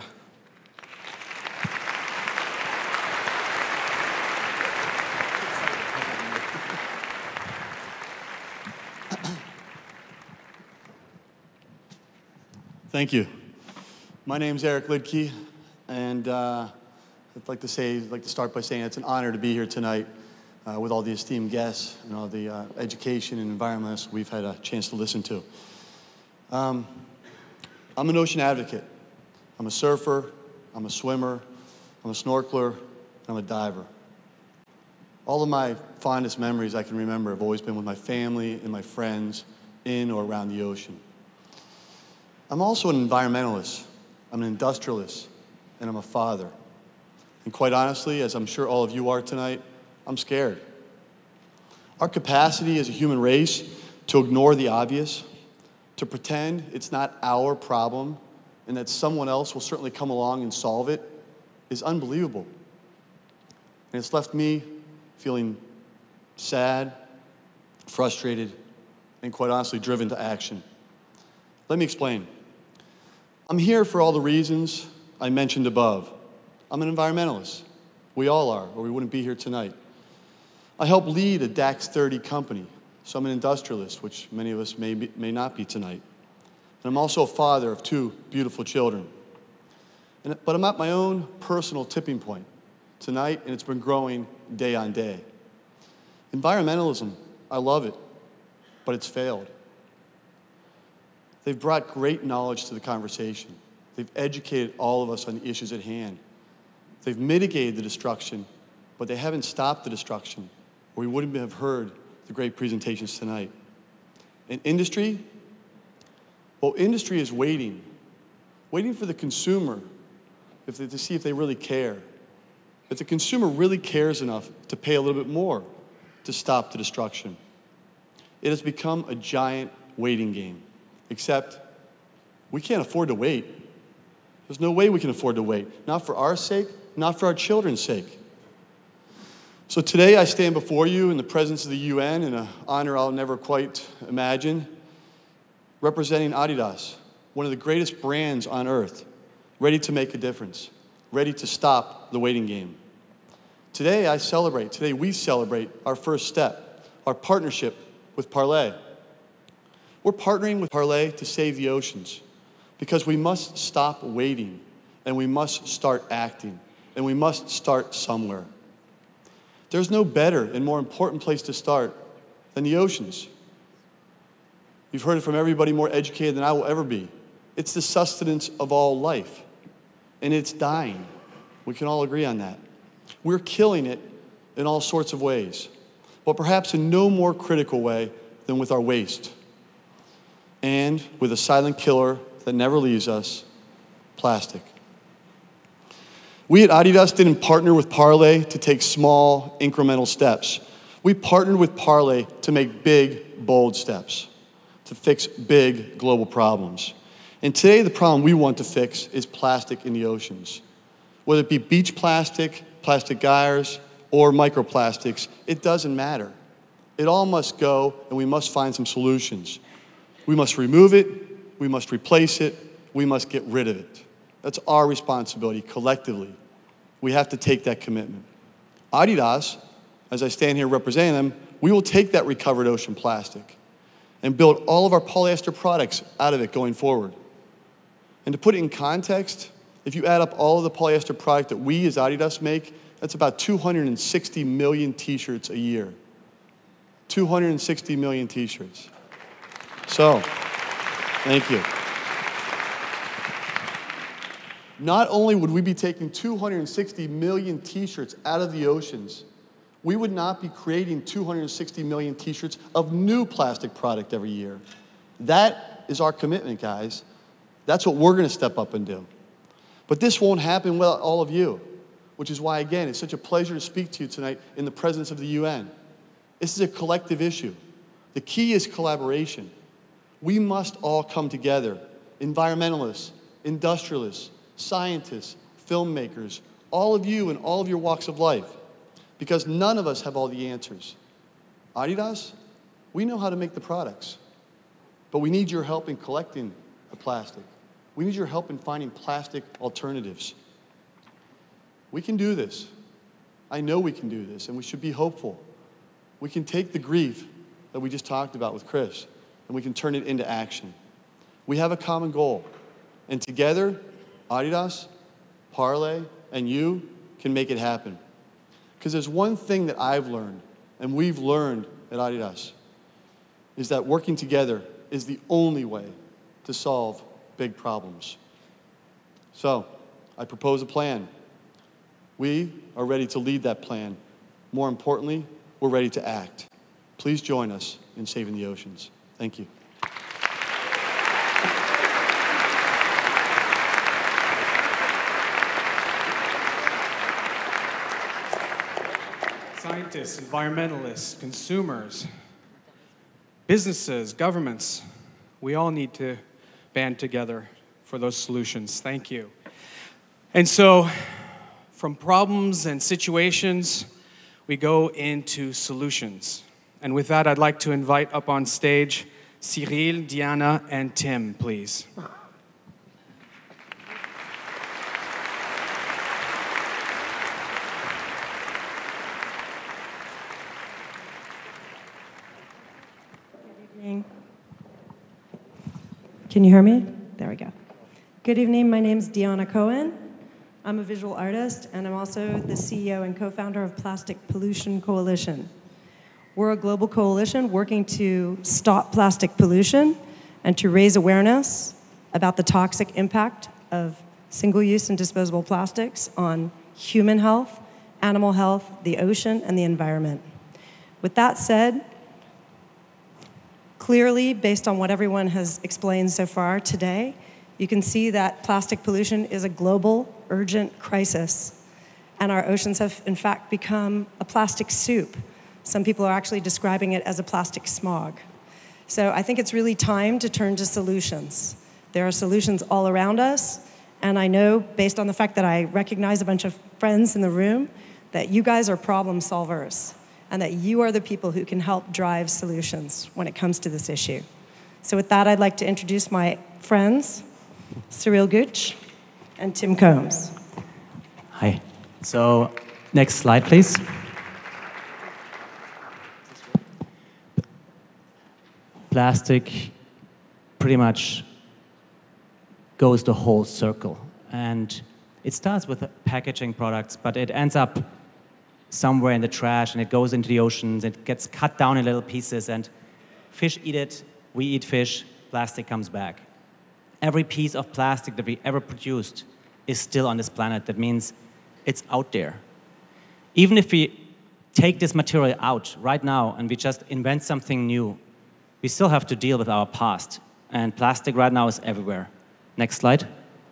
Thank you. My name's Eric Liedtke, and uh, I'd like to say, I'd like to start by saying it's an honor to be here tonight uh, with all the esteemed guests and all the uh, education and environmentalists we've had a chance to listen to. Um, I'm an ocean advocate. I'm a surfer, I'm a swimmer, I'm a snorkeler, I'm a diver. All of my fondest memories I can remember have always been with my family and my friends in or around the ocean. I'm also an environmentalist, I'm an industrialist, and I'm a father. And quite honestly, as I'm sure all of you are tonight, I'm scared. Our capacity as a human race to ignore the obvious, to pretend it's not our problem and that someone else will certainly come along and solve it, is unbelievable. And it's left me feeling sad, frustrated, and quite honestly driven to action. Let me explain. I'm here for all the reasons I mentioned above. I'm an environmentalist. We all are, or we wouldn't be here tonight. I help lead a DAX thirty company, so I'm an industrialist, which many of us may, be, may not be tonight. And I'm also a father of two beautiful children. And, but I'm at my own personal tipping point tonight, and it's been growing day on day. Environmentalism, I love it, but it's failed. They've brought great knowledge to the conversation. They've educated all of us on the issues at hand. They've mitigated the destruction, but they haven't stopped the destruction, or we wouldn't have heard the great presentations tonight. In industry, well, industry is waiting, waiting for the consumer if they, to see if they really care. If the consumer really cares enough to pay a little bit more to stop the destruction. It has become a giant waiting game. Except we can't afford to wait. There's no way we can afford to wait. Not for our sake, not for our children's sake. So today I stand before you in the presence of the U N in an honor I'll never quite imagine, representing Adidas, one of the greatest brands on earth, ready to make a difference, ready to stop the waiting game. Today I celebrate, today we celebrate our first step, our partnership with Parley. We're partnering with Parley to save the oceans because we must stop waiting and we must start acting and we must start somewhere. There's no better and more important place to start than the oceans. You've heard it from everybody more educated than I will ever be. It's the sustenance of all life, and it's dying. We can all agree on that. We're killing it in all sorts of ways, but perhaps in no more critical way than with our waste. And with a silent killer that never leaves us, plastic. We at Adidas didn't partner with Parley to take small, incremental steps. We partnered with Parley to make big, bold steps, to fix big global problems. And today the problem we want to fix is plastic in the oceans. Whether it be beach plastic, plastic gyres, or microplastics, it doesn't matter. It all must go, and we must find some solutions. We must remove it, we must replace it, we must get rid of it. That's our responsibility collectively. We have to take that commitment. Adidas, as I stand here representing them, we will take that recovered ocean plastic and build all of our polyester products out of it going forward. And to put it in context, if you add up all of the polyester product that we as Adidas make, that's about two hundred sixty million t-shirts a year. two hundred sixty million t-shirts. So, thank you. Not only would we be taking two hundred sixty million t-shirts out of the oceans, we would not be creating two hundred sixty million t-shirts of new plastic product every year. That is our commitment, guys. That's what we're going to step up and do. But this won't happen without all of you, which is why, again, it's such a pleasure to speak to you tonight in the presence of the U N. This is a collective issue. The key is collaboration. We must all come together, environmentalists, industrialists, scientists, filmmakers, all of you in all of your walks of life, because none of us have all the answers. Adidas, we know how to make the products, but we need your help in collecting the plastic. We need your help in finding plastic alternatives. We can do this. I know we can do this, and we should be hopeful. We can take the grief that we just talked about with Chris, and we can turn it into action. We have a common goal, and together, Adidas, Parley, and you can make it happen. Because there's one thing that I've learned, and we've learned at Adidas, is that working together is the only way to solve big problems. So, I propose a plan. We are ready to lead that plan. More importantly, we're ready to act. Please join us in saving the oceans. Thank you. Scientists, environmentalists, consumers, businesses, governments, we all need to band together for those solutions. Thank you. And so, from problems and situations, we go into solutions. And with that, I'd like to invite up on stage Cyrill, Dianna, and Tim, please. Can you hear me? There we go. Good evening, my name's Dianna Cohen. I'm a visual artist, and I'm also the C E O and co-founder of Plastic Pollution Coalition. We're a global coalition working to stop plastic pollution and to raise awareness about the toxic impact of single-use and disposable plastics on human health, animal health, the ocean, and the environment. With that said, clearly, based on what everyone has explained so far today, you can see that plastic pollution is a global, urgent crisis. And our oceans have, in fact, become a plastic soup. Some people are actually describing it as a plastic smog. So I think it's really time to turn to solutions. There are solutions all around us, and I know, based on the fact that I recognize a bunch of friends in the room, that you guys are problem solvers, and that you are the people who can help drive solutions when it comes to this issue. So with that, I'd like to introduce my friends, Cyrill Gutsch and Tim Coombs. Hi. So, next slide, please. Plastic pretty much goes the whole circle. And it starts with packaging products, but it ends up somewhere in the trash, and it goes into the oceans, it gets cut down in little pieces, and fish eat it, we eat fish, plastic comes back. Every piece of plastic that we ever produced is still on this planet. That means it's out there. Even if we take this material out right now and we just invent something new, we still have to deal with our past. And plastic right now is everywhere. Next slide.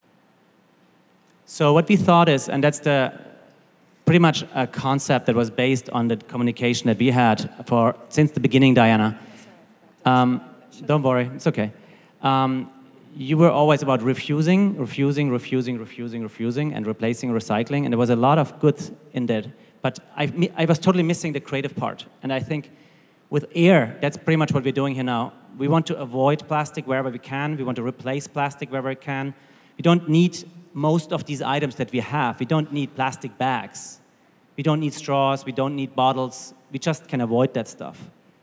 So what we thought is, and that's the pretty much a concept that was based on the communication that we had for since the beginning, Dianna. Um, don't worry, it's okay. Um, you were always about refusing, refusing, refusing, refusing, refusing, and replacing, recycling, and there was a lot of good in that. But I, I was totally missing the creative part. And I think with air, that's pretty much what we're doing here now. We want to avoid plastic wherever we can. We want to replace plastic wherever we can. We don't need most of these items that we have. We don't need plastic bags. We don't need straws. We don't need bottles. We just can avoid that stuff.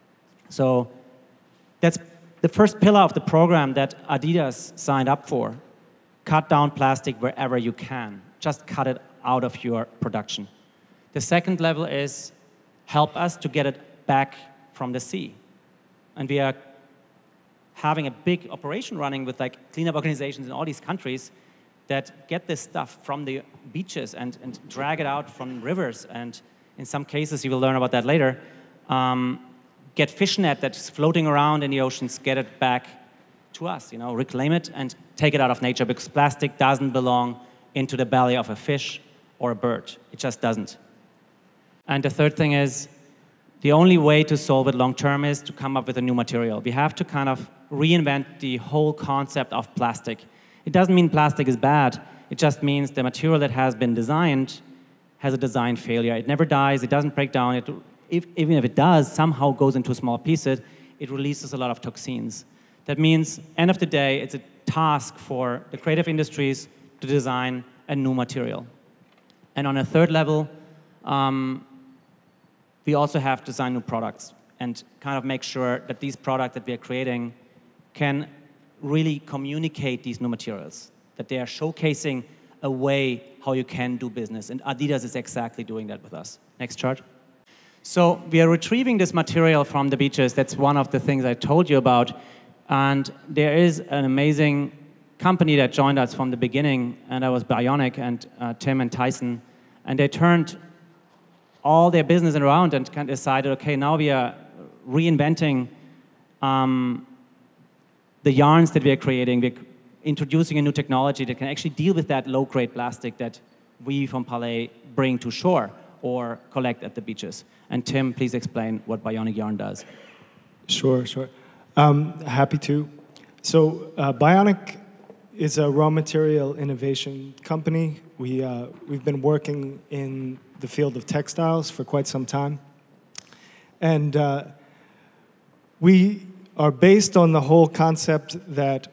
So that's the first pillar of the program that Adidas signed up for. Cut down plastic wherever you can. Just cut it out of your production. The second level is help us to get it back from the sea. And we are having a big operation running with like cleanup organizations in all these countries that get this stuff from the beaches and, and drag it out from rivers. And in some cases, you will learn about that later, um, get fish net that's floating around in the oceans, get it back to us, you know, reclaim it and take it out of nature, because plastic doesn't belong into the belly of a fish or a bird. It just doesn't. And the third thing is, the only way to solve it long term is to come up with a new material. We have to kind of reinvent the whole concept of plastic. It doesn't mean plastic is bad. It just means the material that has been designed has a design failure. It never dies. It doesn't break down. It, if, even if it does, somehow goes into small pieces, it releases a lot of toxins. That means, end of the day, it's a task for the creative industries to design a new material. And on a third level, um, we also have to design new products and kind of make sure that these products that we are creating can really communicate these new materials, that they are showcasing a way how you can do business. And Adidas is exactly doing that with us. Next chart. So we are retrieving this material from the beaches. That's one of the things I told you about. And there is an amazing company that joined us from the beginning, and that was Bionic and uh, Tim and Tyson. And they turned all their business around and kind of decided, okay, now we are reinventing um, the yarns that we are creating. We're introducing a new technology that can actually deal with that low-grade plastic that we from Parley bring to shore or collect at the beaches. And Tim, please explain what Bionic Yarn does. Sure, sure. Um, happy to. So uh, Bionic is a raw material innovation company. We, uh, we've been working in the field of textiles for quite some time. And uh, we are based on the whole concept that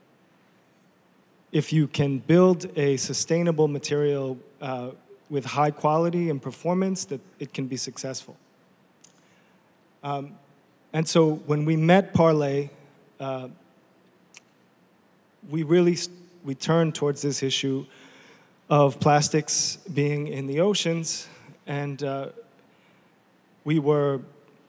if you can build a sustainable material uh, with high quality and performance, that it can be successful. Um, and so when we met Parley, uh, we really we turned towards this issue of plastics being in the oceans, and uh, we were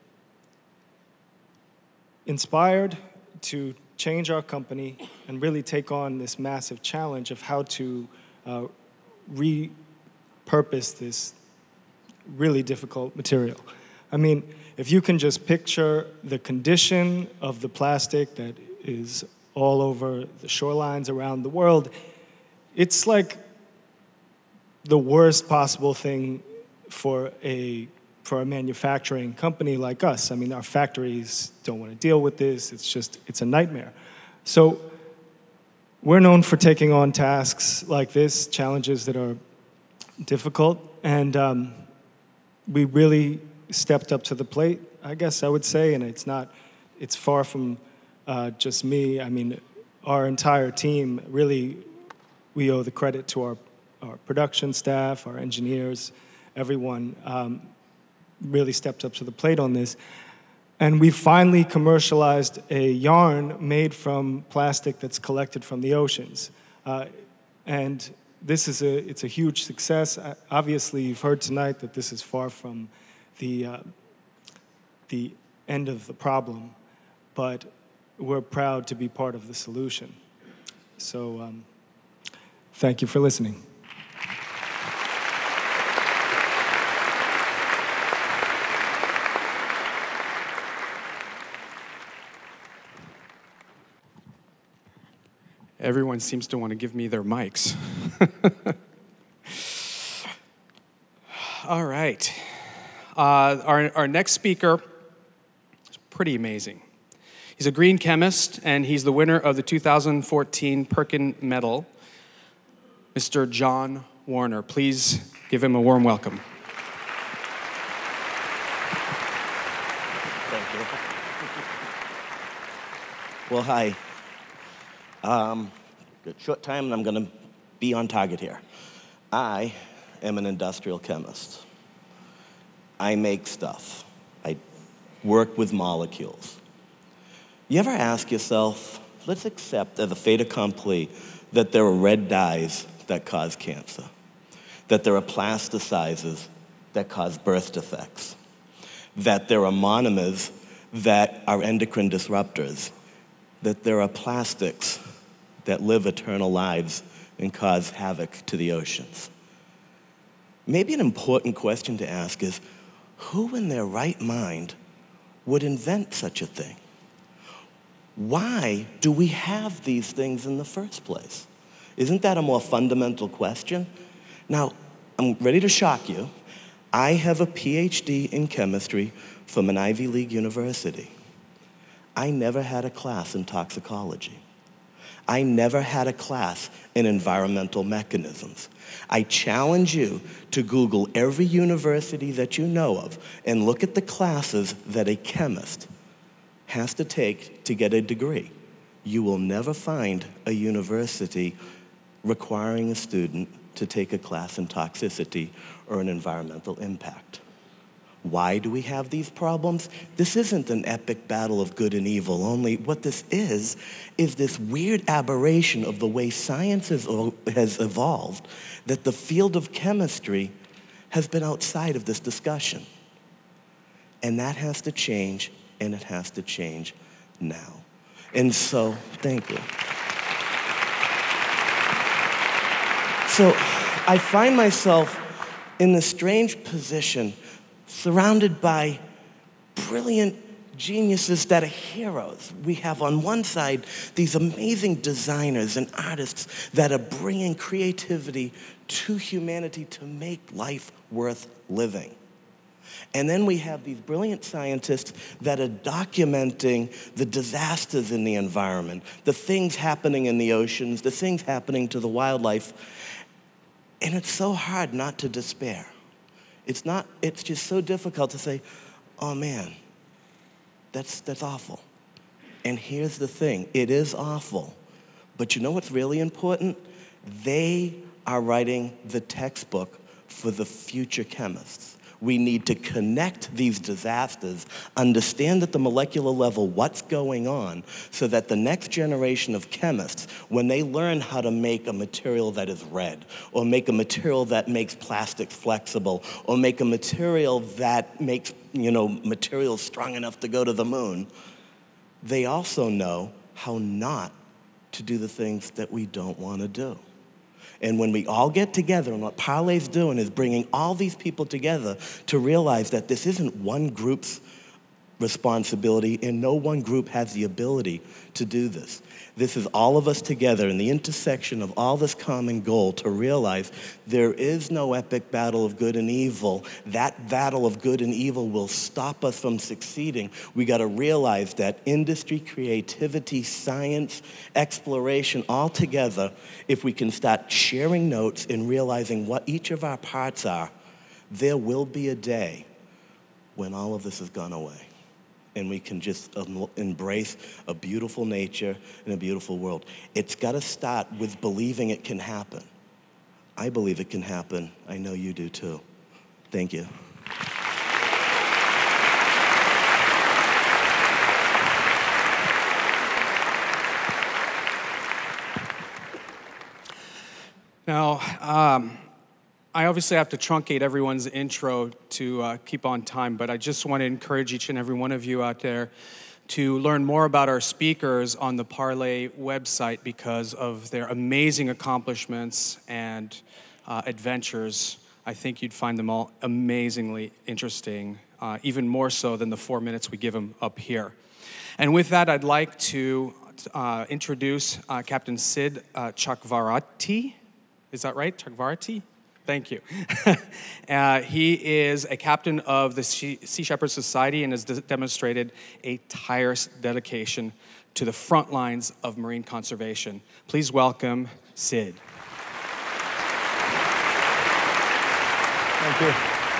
inspired to change our company and really take on this massive challenge of how to uh, repurpose this really difficult material. I mean, if you can just picture the condition of the plastic that is all over the shorelines around the world, it's like the worst possible thing for a for a manufacturing company like us. I mean, our factories don't want to deal with this. It's just, it's a nightmare. So we're known for taking on tasks like this, challenges that are difficult, and um, we really stepped up to the plate, I guess I would say, and it's not, it's far from uh, just me. I mean, our entire team, really, we owe the credit to our, our production staff, our engineers, everyone um, really stepped up to the plate on this. And we finally commercialized a yarn made from plastic that's collected from the oceans. Uh, and this is a, it's a huge success. Uh, obviously, you've heard tonight that this is far from the, uh, the end of the problem, but we're proud to be part of the solution. So um, thank you for listening. Everyone seems to want to give me their mics. All right. Uh, our, our next speaker is pretty amazing. He's a green chemist, and he's the winner of the two thousand fourteen Perkin Medal, Mister John Warner. Please give him a warm welcome. Thank you. Well, hi. Um, good short time, and I'm going to be on target here. I am an industrial chemist. I make stuff. I work with molecules. You ever ask yourself, let's accept as a fait accompli that there are red dyes that cause cancer, that there are plasticizers that cause birth defects, that there are monomers that are endocrine disruptors, that there are plastics that live eternal lives and cause havoc to the oceans. Maybe an important question to ask is, who in their right mind would invent such a thing? Why do we have these things in the first place? Isn't that a more fundamental question? Now, I'm ready to shock you. I have a P H D in chemistry from an Ivy League university. I never had a class in toxicology. I never had a class in environmental mechanisms. I challenge you to Google every university that you know of and look at the classes that a chemist has to take to get a degree. You will never find a university requiring a student to take a class in toxicity or an environmental impact. Why do we have these problems? This isn't an epic battle of good and evil, only what this is, is this weird aberration of the way science has, has evolved, that the field of chemistry has been outside of this discussion. And that has to change, and it has to change now. And so, thank you. So, I find myself in this strange position surrounded by brilliant geniuses that are heroes. We have on one side these amazing designers and artists that are bringing creativity to humanity to make life worth living. And then we have these brilliant scientists that are documenting the disasters in the environment, the things happening in the oceans, the things happening to the wildlife. And it's so hard not to despair. It's not, it's just so difficult to say, oh man, that's, that's awful. And here's the thing, it is awful. But you know what's really important? They are writing the textbook for the future chemists. We need to connect these disasters, understand at the molecular level what's going on, so that the next generation of chemists, when they learn how to make a material that is red, or make a material that makes plastics flexible, or make a material that makes, you know, materials strong enough to go to the moon, they also know how not to do the things that we don't want to do. And when we all get together, and what Parley's doing is bringing all these people together to realize that this isn't one group's responsibility, and no one group has the ability to do this. This is all of us together in the intersection of all this common goal to realize there is no epic battle of good and evil. That battle of good and evil will stop us from succeeding. We got to realize that industry, creativity, science, exploration, all together, if we can start sharing notes and realizing what each of our parts are, there will be a day when all of this has gone away. And we can just um, embrace a beautiful nature and a beautiful world. It's got to start with believing it can happen. I believe it can happen. I know you do too. Thank you. Now, um, I obviously have to truncate everyone's intro to uh, keep on time, but I just want to encourage each and every one of you out there to learn more about our speakers on the Parley website because of their amazing accomplishments and uh, adventures. I think you'd find them all amazingly interesting, uh, even more so than the four minutes we give them up here. And with that, I'd like to uh, introduce uh, Captain Sid uh, Chakravarty. Is that right? Chakravarty? Thank you. uh, he is a captain of the Sea Shepherd Society and has de demonstrated a tireless dedication to the front lines of marine conservation. Please welcome Sid. Thank you.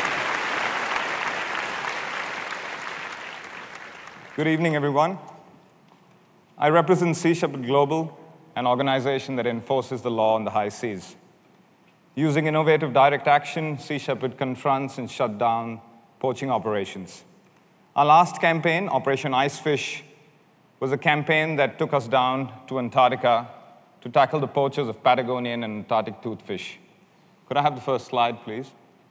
Good evening, everyone. I represent Sea Shepherd Global, an organization that enforces the law on the high seas. Using innovative direct action, Sea Shepherd confronts and shut down poaching operations. Our last campaign, Operation Icefish, was a campaign that took us down to Antarctica to tackle the poachers of Patagonian and Antarctic toothfish. Could I have the first slide, please?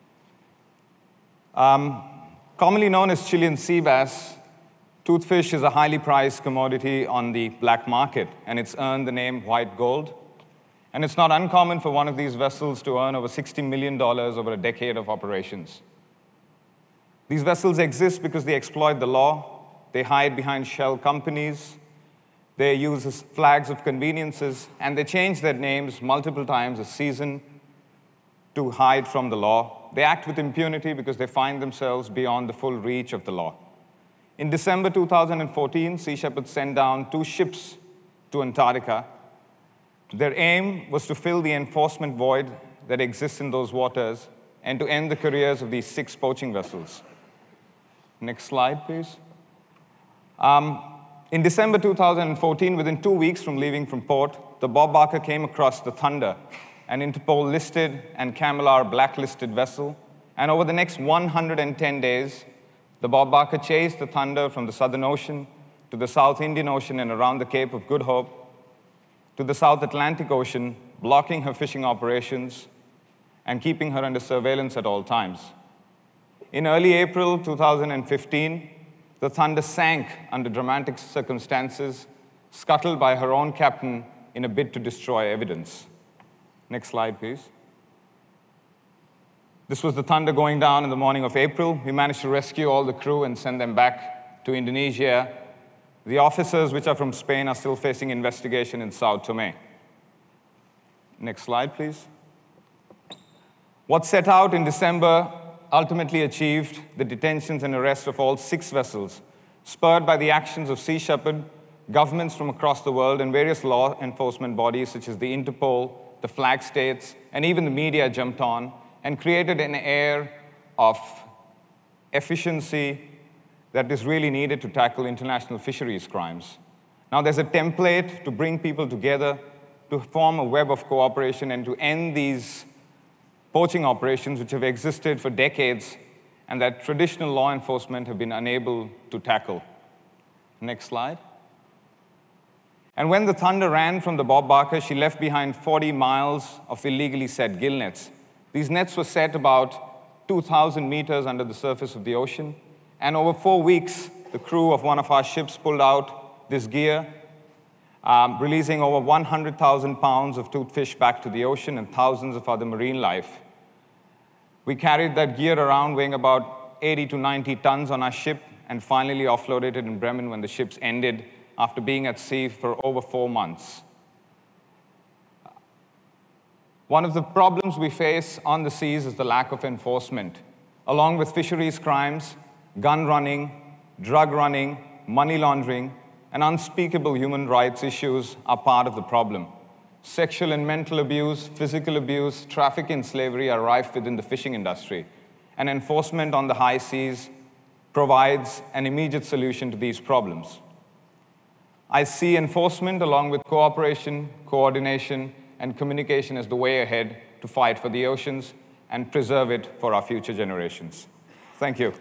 Um, commonly known as Chilean sea bass, toothfish is a highly prized commodity on the black market, and it's earned the name white gold. And it's not uncommon for one of these vessels to earn over sixty million dollars over a decade of operations. These vessels exist because they exploit the law, they hide behind shell companies, they use as flags of conveniences, and they change their names multiple times a season to hide from the law. They act with impunity because they find themselves beyond the full reach of the law. In December two thousand fourteen, Sea Shepherd sent down two ships to Antarctica. Their aim was to fill the enforcement void that exists in those waters and to end the careers of these six poaching vessels. Next slide, please. Um, in December two thousand fourteen, within two weeks from leaving from port, the Bob Barker came across the Thunder, an Interpol-listed and Camelar blacklisted vessel, and over the next one hundred ten days, the Bob Barker chased the Thunder from the Southern Ocean to the South Indian Ocean and around the Cape of Good Hope, to the South Atlantic Ocean, blocking her fishing operations and keeping her under surveillance at all times. In early April two thousand fifteen, the Thunder sank under dramatic circumstances, scuttled by her own captain in a bid to destroy evidence. Next slide, please. This was the Thunder going down in the morning of April. We managed to rescue all the crew and send them back to Indonesia. The officers, which are from Spain, are still facing investigation in Sao Tome. Next slide, please. What set out in December ultimately achieved the detentions and arrests of all six vessels, spurred by the actions of Sea Shepherd, governments from across the world, and various law enforcement bodies such as the Interpol, the flag states, and even the media jumped on and created an air of efficiency that is really needed to tackle international fisheries crimes. Now, there's a template to bring people together, to form a web of cooperation, and to end these poaching operations which have existed for decades and that traditional law enforcement have been unable to tackle. Next slide. And when the Thunder ran from the Bob Barker, she left behind forty miles of illegally set gill nets. These nets were set about two thousand meters under the surface of the ocean. And over four weeks, the crew of one of our ships pulled out this gear, um, releasing over one hundred thousand pounds of toothfish back to the ocean and thousands of other marine life. We carried that gear around weighing about eighty to ninety tons on our ship, and finally offloaded it in Bremen when the ships ended after being at sea for over four months. One of the problems we face on the seas is the lack of enforcement. Along with fisheries crimes, gun running, drug running, money laundering, and unspeakable human rights issues are part of the problem. Sexual and mental abuse, physical abuse, traffic and slavery are rife within the fishing industry, and enforcement on the high seas provides an immediate solution to these problems. I see enforcement along with cooperation, coordination, and communication as the way ahead to fight for the oceans and preserve it for our future generations. Thank you.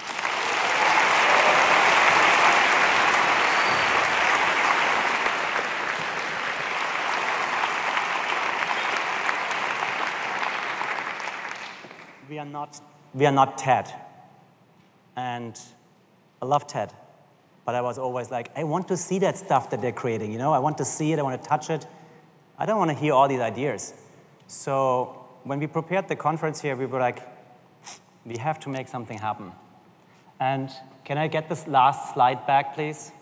We are not, we are not Ted. And I love Ted. But I was always like, I want to see that stuff that they're creating, you know? I want to see it, I want to touch it. I don't want to hear all these ideas. So when we prepared the conference here, we were like, we have to make something happen. And can I get this last slide back, please?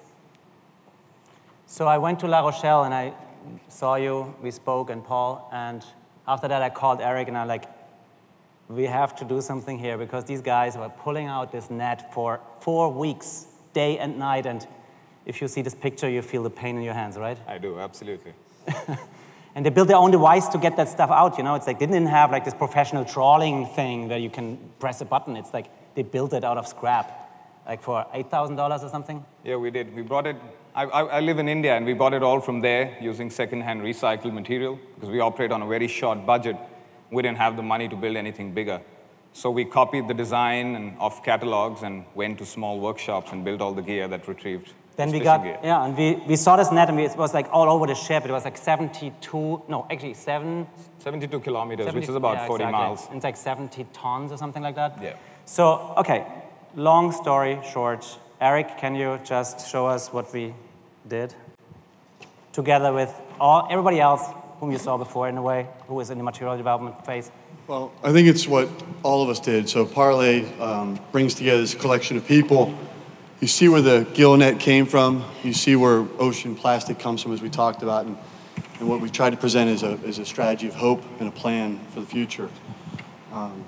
So I went to La Rochelle and I saw you, we spoke, and Paul, and after that I called Eric and I'm like, we have to do something here because these guys were pulling out this net for four weeks, day and night, and if you see this picture, you feel the pain in your hands, right? I do, absolutely. And they built their own device to get that stuff out, you know? It's like they didn't have like this professional trawling thing where you can press a button. It's like they built it out of scrap, like for eight thousand dollars or something? Yeah, we did. We brought it, I, I, I live in India, and we bought it all from there using second-hand recycled material because we operate on a very short budget. We didn't have the money to build anything bigger. So we copied the design and of catalogs and went to small workshops and built all the gear that retrieved Then we fishing got, gear. yeah, and we, we saw this net and we, it was like all over the ship. It was like seventy-two, no, actually seven. seventy-two kilometers, seventy, which is about yeah, forty exactly. miles. And it's like seventy tons or something like that. Yeah. So, okay, long story short. Eric, can you just show us what we did? Together with all, everybody else whom you saw before in a way, who was in the material development phase. Well, I think it's what all of us did. So Parley um, brings together this collection of people. You see where the gill net came from. You see where ocean plastic comes from, as we talked about. And, and what we tried to present is a, is a strategy of hope and a plan for the future. Um,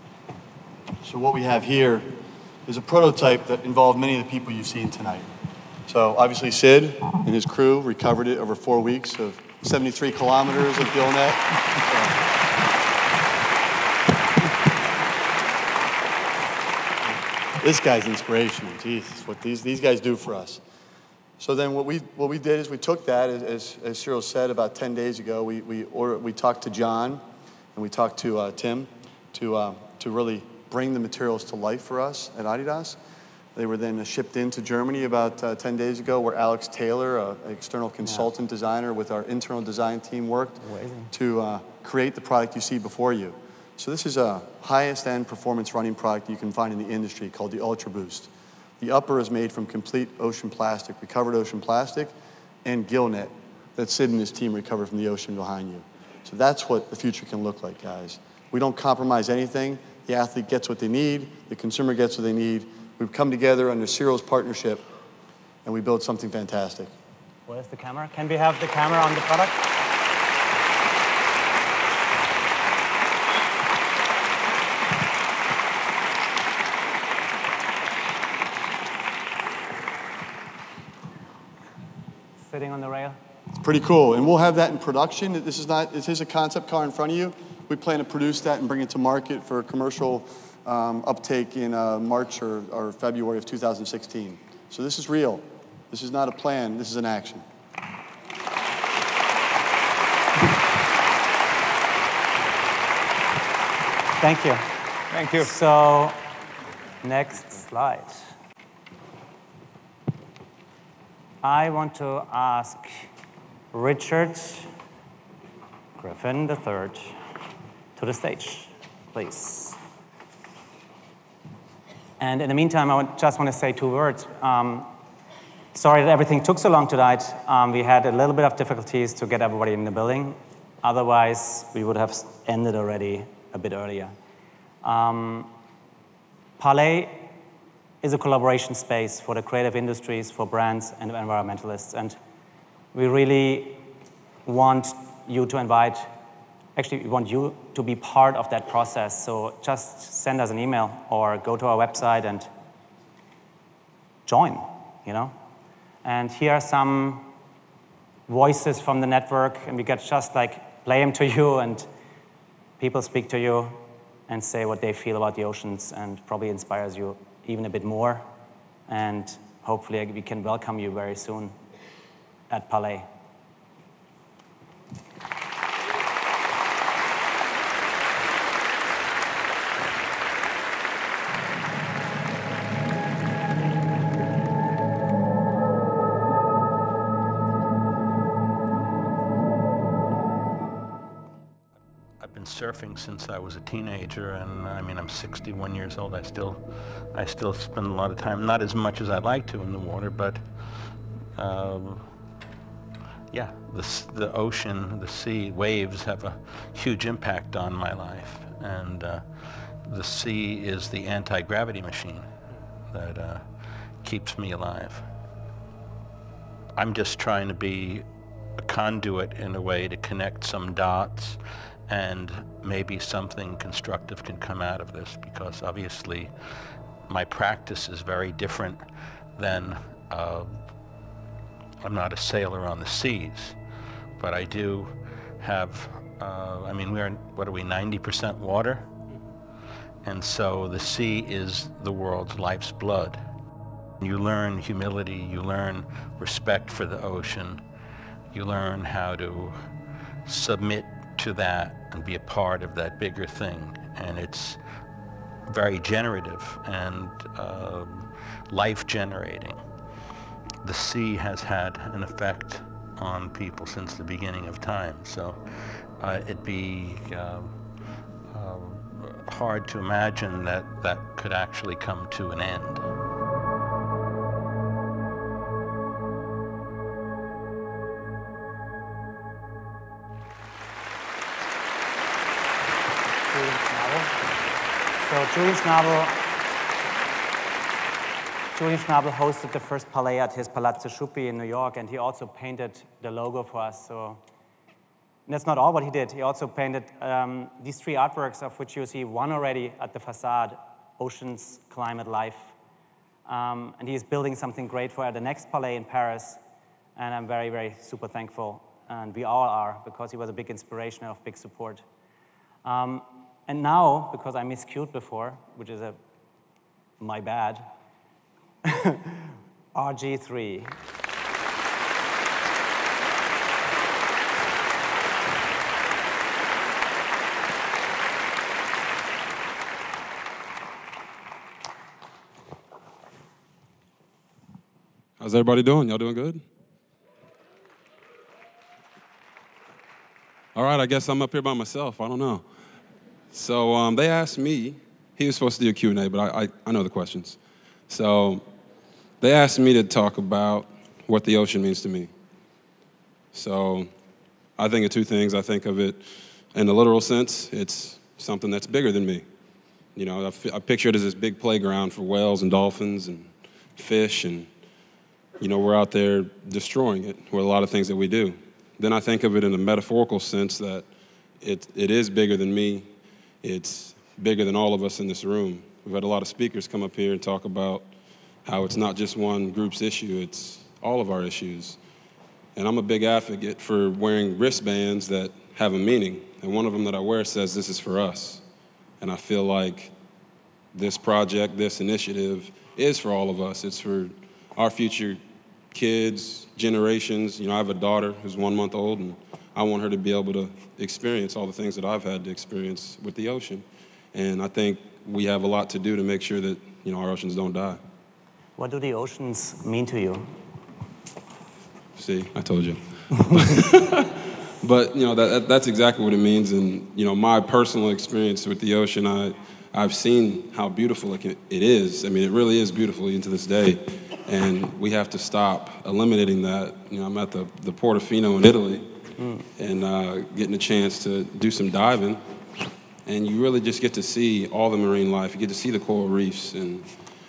so what we have here is a prototype that involved many of the people you've seen tonight. So obviously Sid and his crew recovered it over four weeks of seventy-three kilometers of gill net. This guy's inspirational. Jesus, what these, these guys do for us. So then what we, what we did is we took that, as, as, as Cyrill said about ten days ago, we, we, ordered, we talked to John and we talked to uh, Tim to, uh, to really bring the materials to life for us at Adidas. They were then shipped into Germany about uh, ten days ago, where Alex Taylor, uh, an external consultant yeah. designer with our internal design team, worked Amazing. to uh, create the product you see before you. So this is a highest end performance running product you can find in the industry called the Ultra Boost. The upper is made from complete ocean plastic, recovered ocean plastic, and gill net that Sid and his team recovered from the ocean behind you. So that's what the future can look like, guys. We don't compromise anything. The athlete gets what they need. The consumer gets what they need. We've come together under Cyrill's partnership, and we built something fantastic. Where's the camera? Can we have the camera on the product? Sitting on the rail. It's pretty cool, and we'll have that in production. This is not, this is a concept car in front of you. We plan to produce that and bring it to market for commercial um, uptake in uh, March or, or February of two thousand sixteen. So this is real. This is not a plan, this is an action. Thank you. Thank you. So, next slide. I want to ask Richard Griffin the third to the stage, please. And in the meantime, I just want to say two words. Um, sorry that everything took so long tonight. Um, we had a little bit of difficulties to get everybody in the building. Otherwise, we would have ended already a bit earlier. Um, Parley is a collaboration space for the creative industries, for brands and environmentalists. And we really want you to invite, actually we want you to be part of that process. So just send us an email or go to our website and join, you know? And here are some voices from the network, and we could just like play them to you, and people speak to you and say what they feel about the oceans, and probably inspires you even a bit more. And hopefully we can welcome you very soon at Parley. Surfing since I was a teenager, and I mean I'm sixty-one years old. I still, I still spend a lot of time, not as much as I'd like to, in the water, but um, yeah, the the ocean, the sea, waves have a huge impact on my life, and uh, the sea is the anti-gravity machine that uh, keeps me alive. I'm just trying to be a conduit in a way to connect some dots, and maybe something constructive can come out of this, because obviously my practice is very different than, uh, I'm not a sailor on the seas, but I do have, uh, I mean, we're, what are we, ninety percent water? And so the sea is the world's life's blood. You learn humility, you learn respect for the ocean, you learn how to submit to that and be a part of that bigger thing. And it's very generative and uh, life-generating. The sea has had an effect on people since the beginning of time, so uh, it'd be uh, uh, hard to imagine that that could actually come to an end. So Julian Schnabel, Julian Schnabel hosted the first Parley at his Palazzo Sciuppi in New York, and he also painted the logo for us. So and that's not all what he did. He also painted um, these three artworks, of which you see one already at the facade, Oceans, Climate, Life. Um, and he's building something great for the next Parley in Paris. And I'm very, very super thankful. And we all are, because he was a big inspiration of big support. Um, And now, because I miscued before, which is a my bad, R G three. How's everybody doing? Y'all doing good? All right, I guess I'm up here by myself. I don't know. So um, they asked me, he was supposed to do a Q and A, but I, I, I know the questions. So they asked me to talk about what the ocean means to me. So I think of two things. I think of it in the literal sense. It's something that's bigger than me. You know, I, I picture it as this big playground for whales and dolphins and fish, and, you know, we're out there destroying it with a lot of things that we do. Then I think of it in a metaphorical sense that it, it is bigger than me. It's bigger than all of us in this room. We've had a lot of speakers come up here and talk about how it's not just one group's issue, it's all of our issues. And I'm a big advocate for wearing wristbands that have a meaning. And one of them that I wear says, "This is for us." And I feel like this project, this initiative is for all of us. It's for our future kids, generations. You know, I have a daughter who's one month old, and I want her to be able to experience all the things that I've had to experience with the ocean. And I think we have a lot to do to make sure that, you know, our oceans don't die. What do the oceans mean to you? See, I told you. But, you know, that, that's exactly what it means. And, you know, my personal experience with the ocean, I, I've seen how beautiful it, can, it is. I mean, it really is beautiful even to this day. And we have to stop eliminating that. You know, I'm at the, the Portofino in Italy, mm. and uh, getting a chance to do some diving. And you really just get to see all the marine life. You get to see the coral reefs. And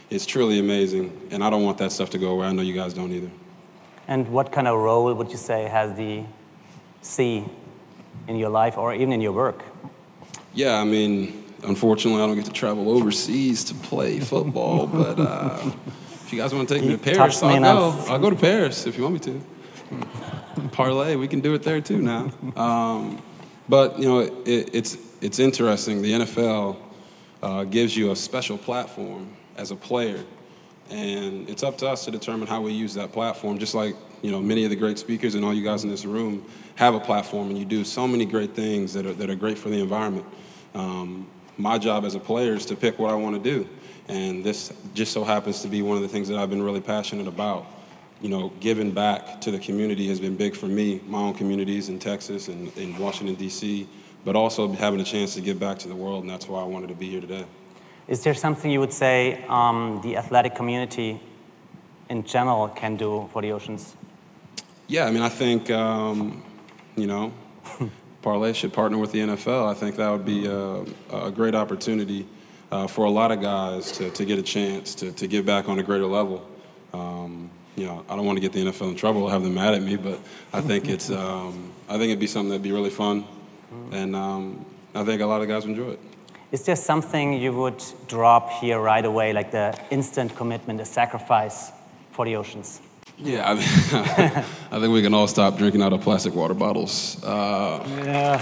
it's truly amazing, and I don't want that stuff to go away. I know you guys don't either. And what kind of role would you say has the sea in your life or even in your work? Yeah, I mean, unfortunately, I don't get to travel overseas to play football, but uh, if you guys want to take me to Paris, I'll go. I'll go to Paris if you want me to. Parlay, we can do it there too now. Um, but, you know, it, it's, it's interesting. The N F L uh, gives you a special platform as a player, and it's up to us to determine how we use that platform, just like, you know, many of the great speakers and all you guys in this room have a platform, and you do so many great things that are, that are great for the environment. Um, my job as a player is to pick what I want to do, and this just so happens to be one of the things that I've been really passionate about. You know, giving back to the community has been big for me, my own communities in Texas and in Washington, D C, but also having a chance to give back to the world, and that's why I wanted to be here today. Is there something you would say um, the athletic community in general can do for the oceans? Yeah, I mean, I think, um, you know, Parley should partner with the N F L. I think that would be a, a great opportunity uh, for a lot of guys to, to get a chance to, to give back on a greater level. Um, you know, I don't want to get the N F L in trouble, have them mad at me, but I think it's, um, I think it'd be something that'd be really fun, and um, I think a lot of guys would enjoy it. Is there something you would drop here right away, like the instant commitment, a sacrifice for the oceans? Yeah, I, mean, I think we can all stop drinking out of plastic water bottles. Uh, yeah.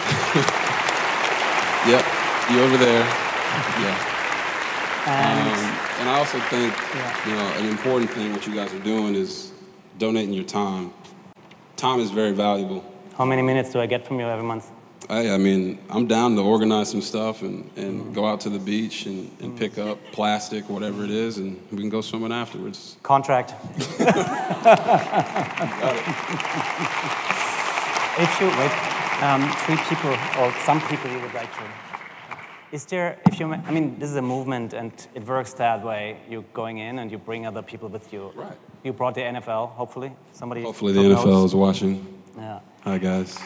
Yep, you over there. Yeah. And, um, and I also think, yeah. you know, an important thing what you guys are doing is donating your time. Time is very valuable. How many minutes do I get from you every month? I, I mean, I'm down to organize some stuff and, and mm. go out to the beach and, and mm. pick up plastic, whatever it is, and we can go swimming afterwards. Contract. Got it. If you, wait, um, three people, or some people you would like to. Is there, if you, I mean, this is a movement and it works that way. You're going in and you bring other people with you. Right. You brought the N F L, hopefully. Somebody. Hopefully the N F L knows. is watching. Yeah. Hi, guys.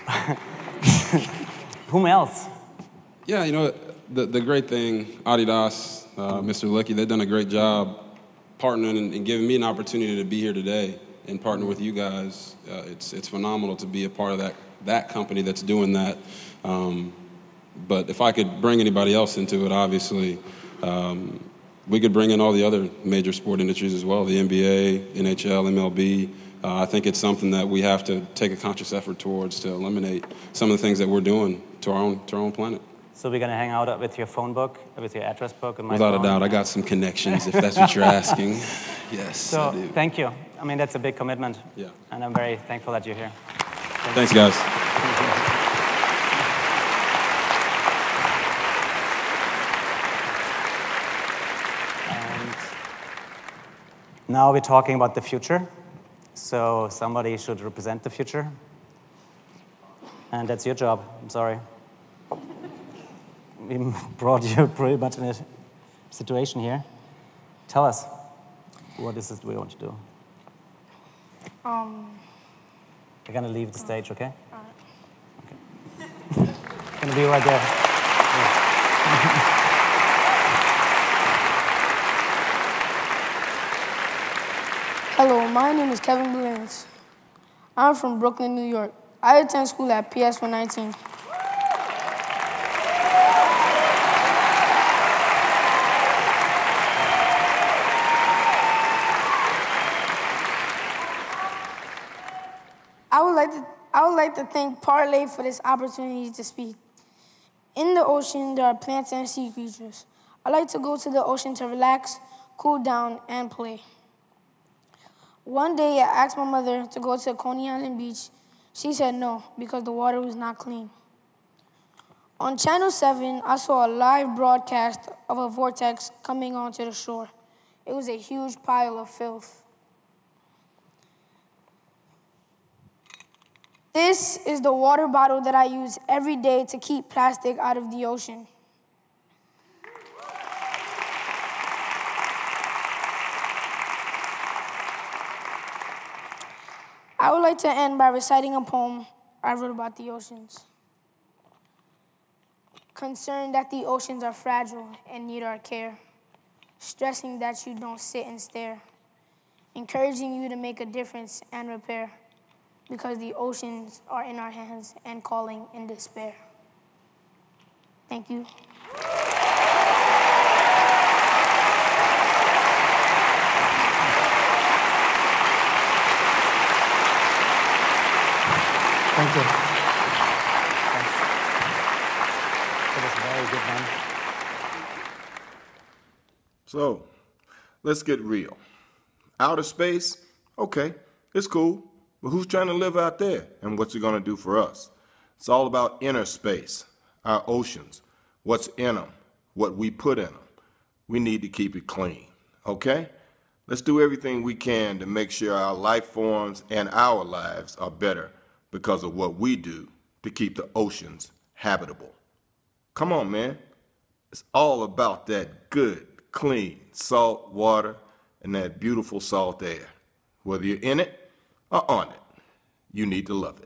Whom else? Yeah, you know, the, the great thing, Adidas, uh, Mister Liedtke, they've done a great job partnering and, and giving me an opportunity to be here today and partner with you guys. Uh, it's, it's phenomenal to be a part of that, that company that's doing that. Um, but if I could bring anybody else into it, obviously, um, we could bring in all the other major sport industries as well, the N B A, N H L, M L B. Uh, I think it's something that we have to take a conscious effort towards to eliminate some of the things that we're doing to our own, to our own planet. So we're going to hang out with your phone book, with your address book? And my Without phone. a doubt. I got some connections, if that's what you're asking. Yes, so, I do. Thank you. I mean, that's a big commitment. Yeah. And I'm very thankful that you're here. Thanks, guys. And now we're talking about the future. So somebody should represent the future. And that's your job. I'm sorry. We brought you pretty much in a situation here. Tell us, what is it we want to do? Um, We're going to leave the stage, okay? All right. Okay. Going to be right there. Yeah. Hello, my name is Kevin Billings. I'm from Brooklyn, New York. I attend school at P S one nineteen. I would like to I would like to thank Parley for this opportunity to speak. In the ocean, there are plants and sea creatures. I like to go to the ocean to relax, cool down, and play. One day, I asked my mother to go to Coney Island Beach. She said no, because the water was not clean. On Channel seven, I saw a live broadcast of a vortex coming onto the shore. It was a huge pile of filth. This is the water bottle that I use every day to keep plastic out of the ocean. I would like to end by reciting a poem I wrote about the oceans. Concerned that the oceans are fragile and need our care. stressing that you don't sit and stare, encouraging you to make a difference and repair, because the oceans are in our hands and calling in despair. Thank you. Thank you. That was very good, man. So, let's get real. Outer space, okay, it's cool, but who's trying to live out there, and what's it gonna do for us? It's all about inner space, our oceans, what's in them, what we put in them. We need to keep it clean, okay? Let's do everything we can to make sure our life forms and our lives are better because of what we do to keep the oceans habitable. Come on, man. It's all about that good, clean, salt water and that beautiful salt air. Whether you're in it or on it, you need to love it.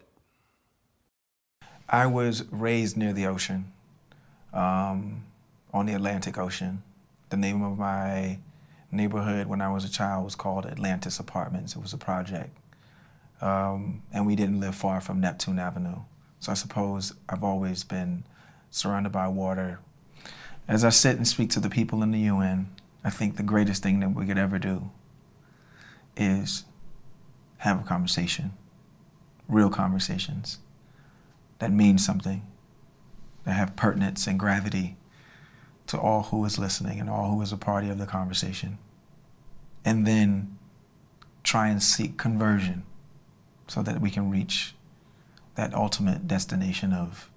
I was raised near the ocean, um, on the Atlantic Ocean. The name of my neighborhood when I was a child was called Atlantis Apartments. It was a project. Um, and we didn't live far from Neptune Avenue. So I suppose I've always been surrounded by water. As I sit and speak to the people in the U N, I think the greatest thing that we could ever do is have a conversation, real conversations that mean something, that have pertinence and gravity to all who is listening and all who is a party of the conversation. And then try and seek conversion so that we can reach that ultimate destination of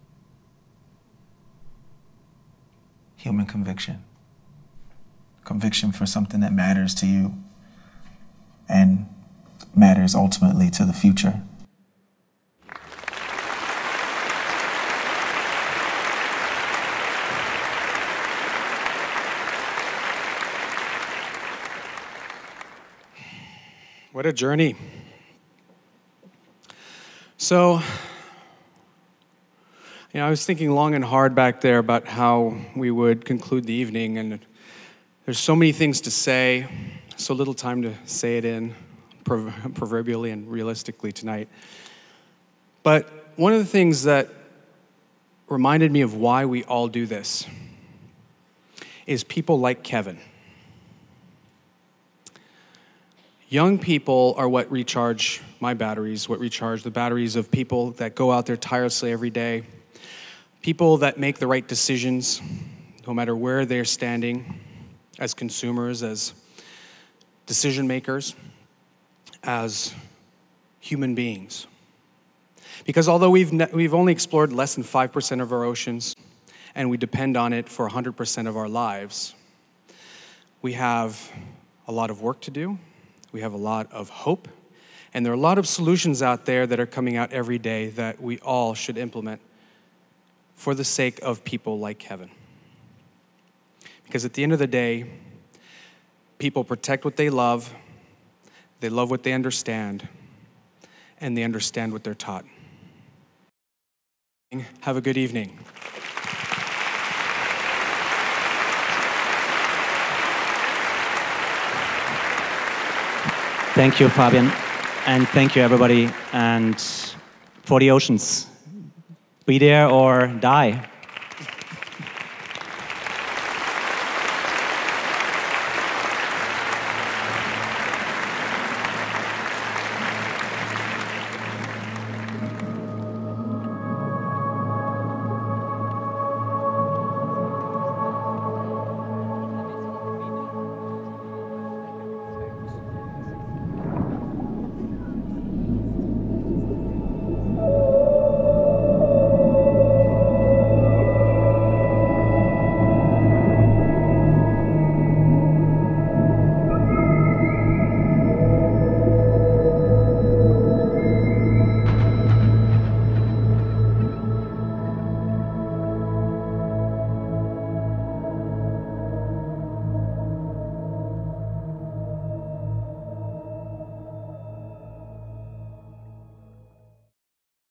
human conviction. Conviction for something that matters to you and matters ultimately to the future. What a journey. So, you know, I was thinking long and hard back there about how we would conclude the evening, and there's so many things to say, so little time to say it in, proverbially and realistically tonight. But one of the things that reminded me of why we all do this is people like Kevin. Young people are what recharge my batteries, what recharge the batteries of people that go out there tirelessly every day, people that make the right decisions, no matter where they're standing, as consumers, as decision makers, as human beings. Because although we've, ne- we've only explored less than five percent of our oceans, and we depend on it for one hundred percent of our lives, we have a lot of work to do. We have a lot of hope, and there are a lot of solutions out there that are coming out every day that we all should implement for the sake of people like Kevin. Because at the end of the day, people protect what they love, they love what they understand, and they understand what they're taught. Have a good evening. Thank you, Fabien, and thank you, everybody, and for the oceans. Be there or die.